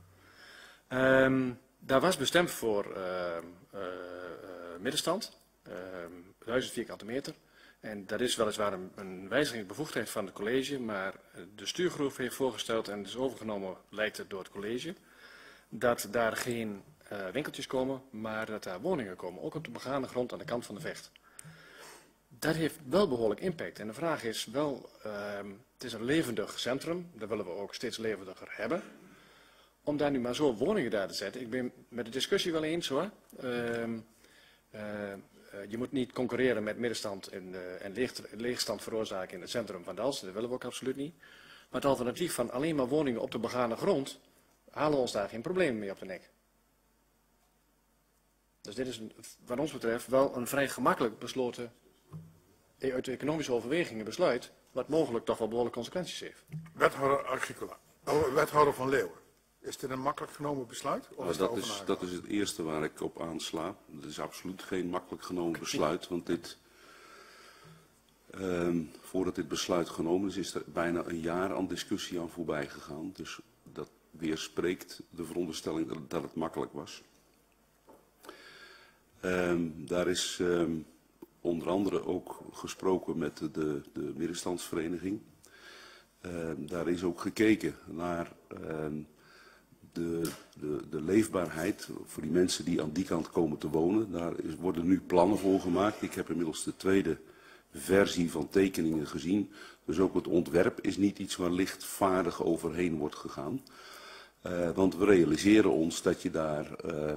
Daar was bestemd voor middenstand, 1000 vierkante meter. En dat is weliswaar een wijzigingsbevoegdheid van het college, maar de stuurgroep heeft voorgesteld, en het is overgenomen, lijkt het door het college, dat daar geen winkeltjes komen, maar dat daar woningen komen, ook op de begane grond aan de kant van de Vecht. Dat heeft wel behoorlijk impact. En de vraag is wel, het is een levendig centrum, dat willen we ook steeds levendiger hebben. Om daar nu maar zo woningen daar te zetten, ik ben met de discussie wel eens hoor. Je moet niet concurreren met middenstand en leegstand veroorzaken in het centrum van Dalfsen, dat willen we ook absoluut niet. Maar het alternatief van alleen maar woningen op de begane grond, halen ons daar geen problemen mee op de nek. Dus dit is wat ons betreft wel een vrij gemakkelijk besloten, uit de economische overwegingen besluit, wat mogelijk toch wel behoorlijke consequenties heeft. Wethouder Agricola, wethouder van Leeuwen. Is dit een makkelijk genomen besluit? Of Dat is het eerste waar ik op aansla. Het is absoluut geen makkelijk genomen besluit, want voordat dit besluit genomen is er bijna een jaar aan discussie aan voorbij gegaan. Dus dat weerspreekt de veronderstelling dat het makkelijk was. Daar is onder andere ook gesproken met de middenstandsvereniging. Daar is ook gekeken naar de leefbaarheid voor die mensen die aan die kant komen te wonen. Daar worden nu plannen voor gemaakt. Ik heb inmiddels de tweede versie van tekeningen gezien. Dus ook het ontwerp is niet iets waar lichtvaardig overheen wordt gegaan. Want we realiseren ons dat je daar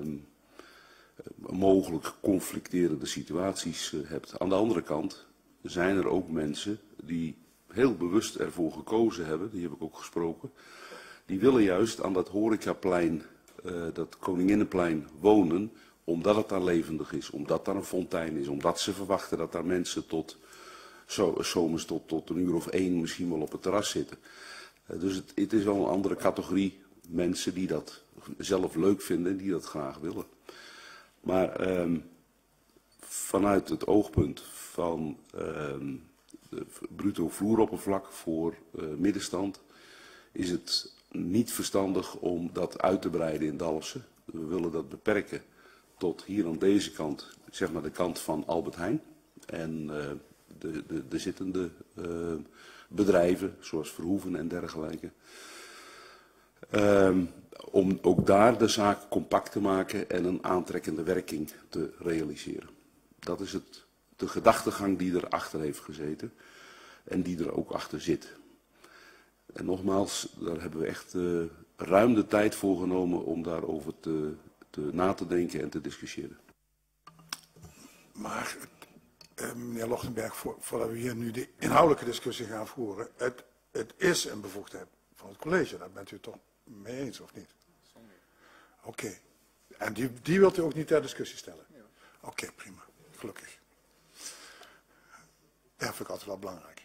mogelijk conflicterende situaties hebt. Aan de andere kant zijn er ook mensen die heel bewust ervoor gekozen hebben, die heb ik ook gesproken, die willen juist aan dat horecaplein, dat Koninginnenplein wonen, omdat het daar levendig is, omdat daar een fontein is, omdat ze verwachten dat daar mensen zomers tot 1 uur of 1 misschien wel op het terras zitten. Dus het is wel een andere categorie mensen die dat zelf leuk vinden en die dat graag willen. Maar vanuit het oogpunt van de bruto vloeroppervlak voor middenstand is het niet verstandig om dat uit te breiden in Dalfsen. We willen dat beperken tot hier aan deze kant, zeg maar de kant van Albert Heijn. En de zittende bedrijven, zoals Verhoeven en dergelijke. Om ook daar de zaak compact te maken en een aantrekkende werking te realiseren. Dat is de gedachtegang die erachter heeft gezeten en die er ook achter zit. En nogmaals, daar hebben we echt ruim de tijd voor genomen om daarover na te denken en te discussiëren. Maar, meneer Lochtenberg, voordat we hier nu de inhoudelijke discussie gaan voeren, het is een bevoegdheid van het college, daar bent u het toch mee eens of niet? Oké. En die wilt u ook niet ter discussie stellen? Oké, prima. Gelukkig. Dat vind ik altijd wel belangrijk.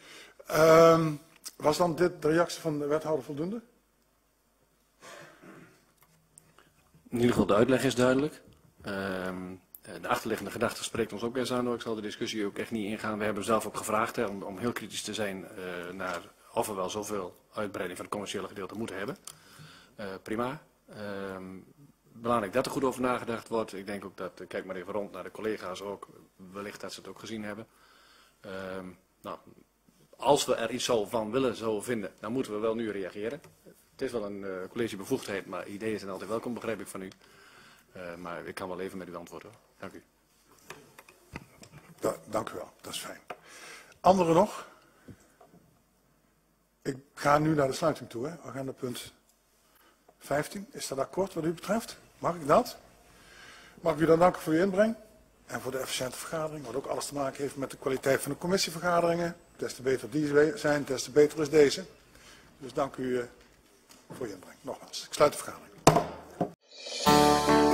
Was dan de reactie van de wethouder voldoende? In ieder geval de uitleg is duidelijk. De achterliggende gedachte spreekt ons ook best aan. Ik zal de discussie ook echt niet ingaan. We hebben zelf ook gevraagd om heel kritisch te zijn naar of we wel zoveel uitbreiding van het commerciële gedeelte moeten hebben. Prima. Belangrijk dat er goed over nagedacht wordt. Ik denk ook dat, kijk maar even rond naar de collega's ook, wellicht dat ze het ook gezien hebben. Nou, als we er iets van willen vinden, dan moeten we wel nu reageren. Het is wel een collegebevoegdheid, maar ideeën zijn altijd welkom, begrijp ik van u. Maar ik kan wel even met u antwoorden. Dank u. Dank u wel, dat is fijn. Anderen nog? Ik ga nu naar de sluiting toe, hè. Agenda punt 15. Is dat akkoord wat u betreft? Mag ik dat? Mag ik u dan danken voor uw inbreng en voor de efficiënte vergadering, wat ook alles te maken heeft met de kwaliteit van de commissievergaderingen. Des te beter die zijn, des te beter is deze. Dus dank u voor uw inbreng. Nogmaals, ik sluit de vergadering.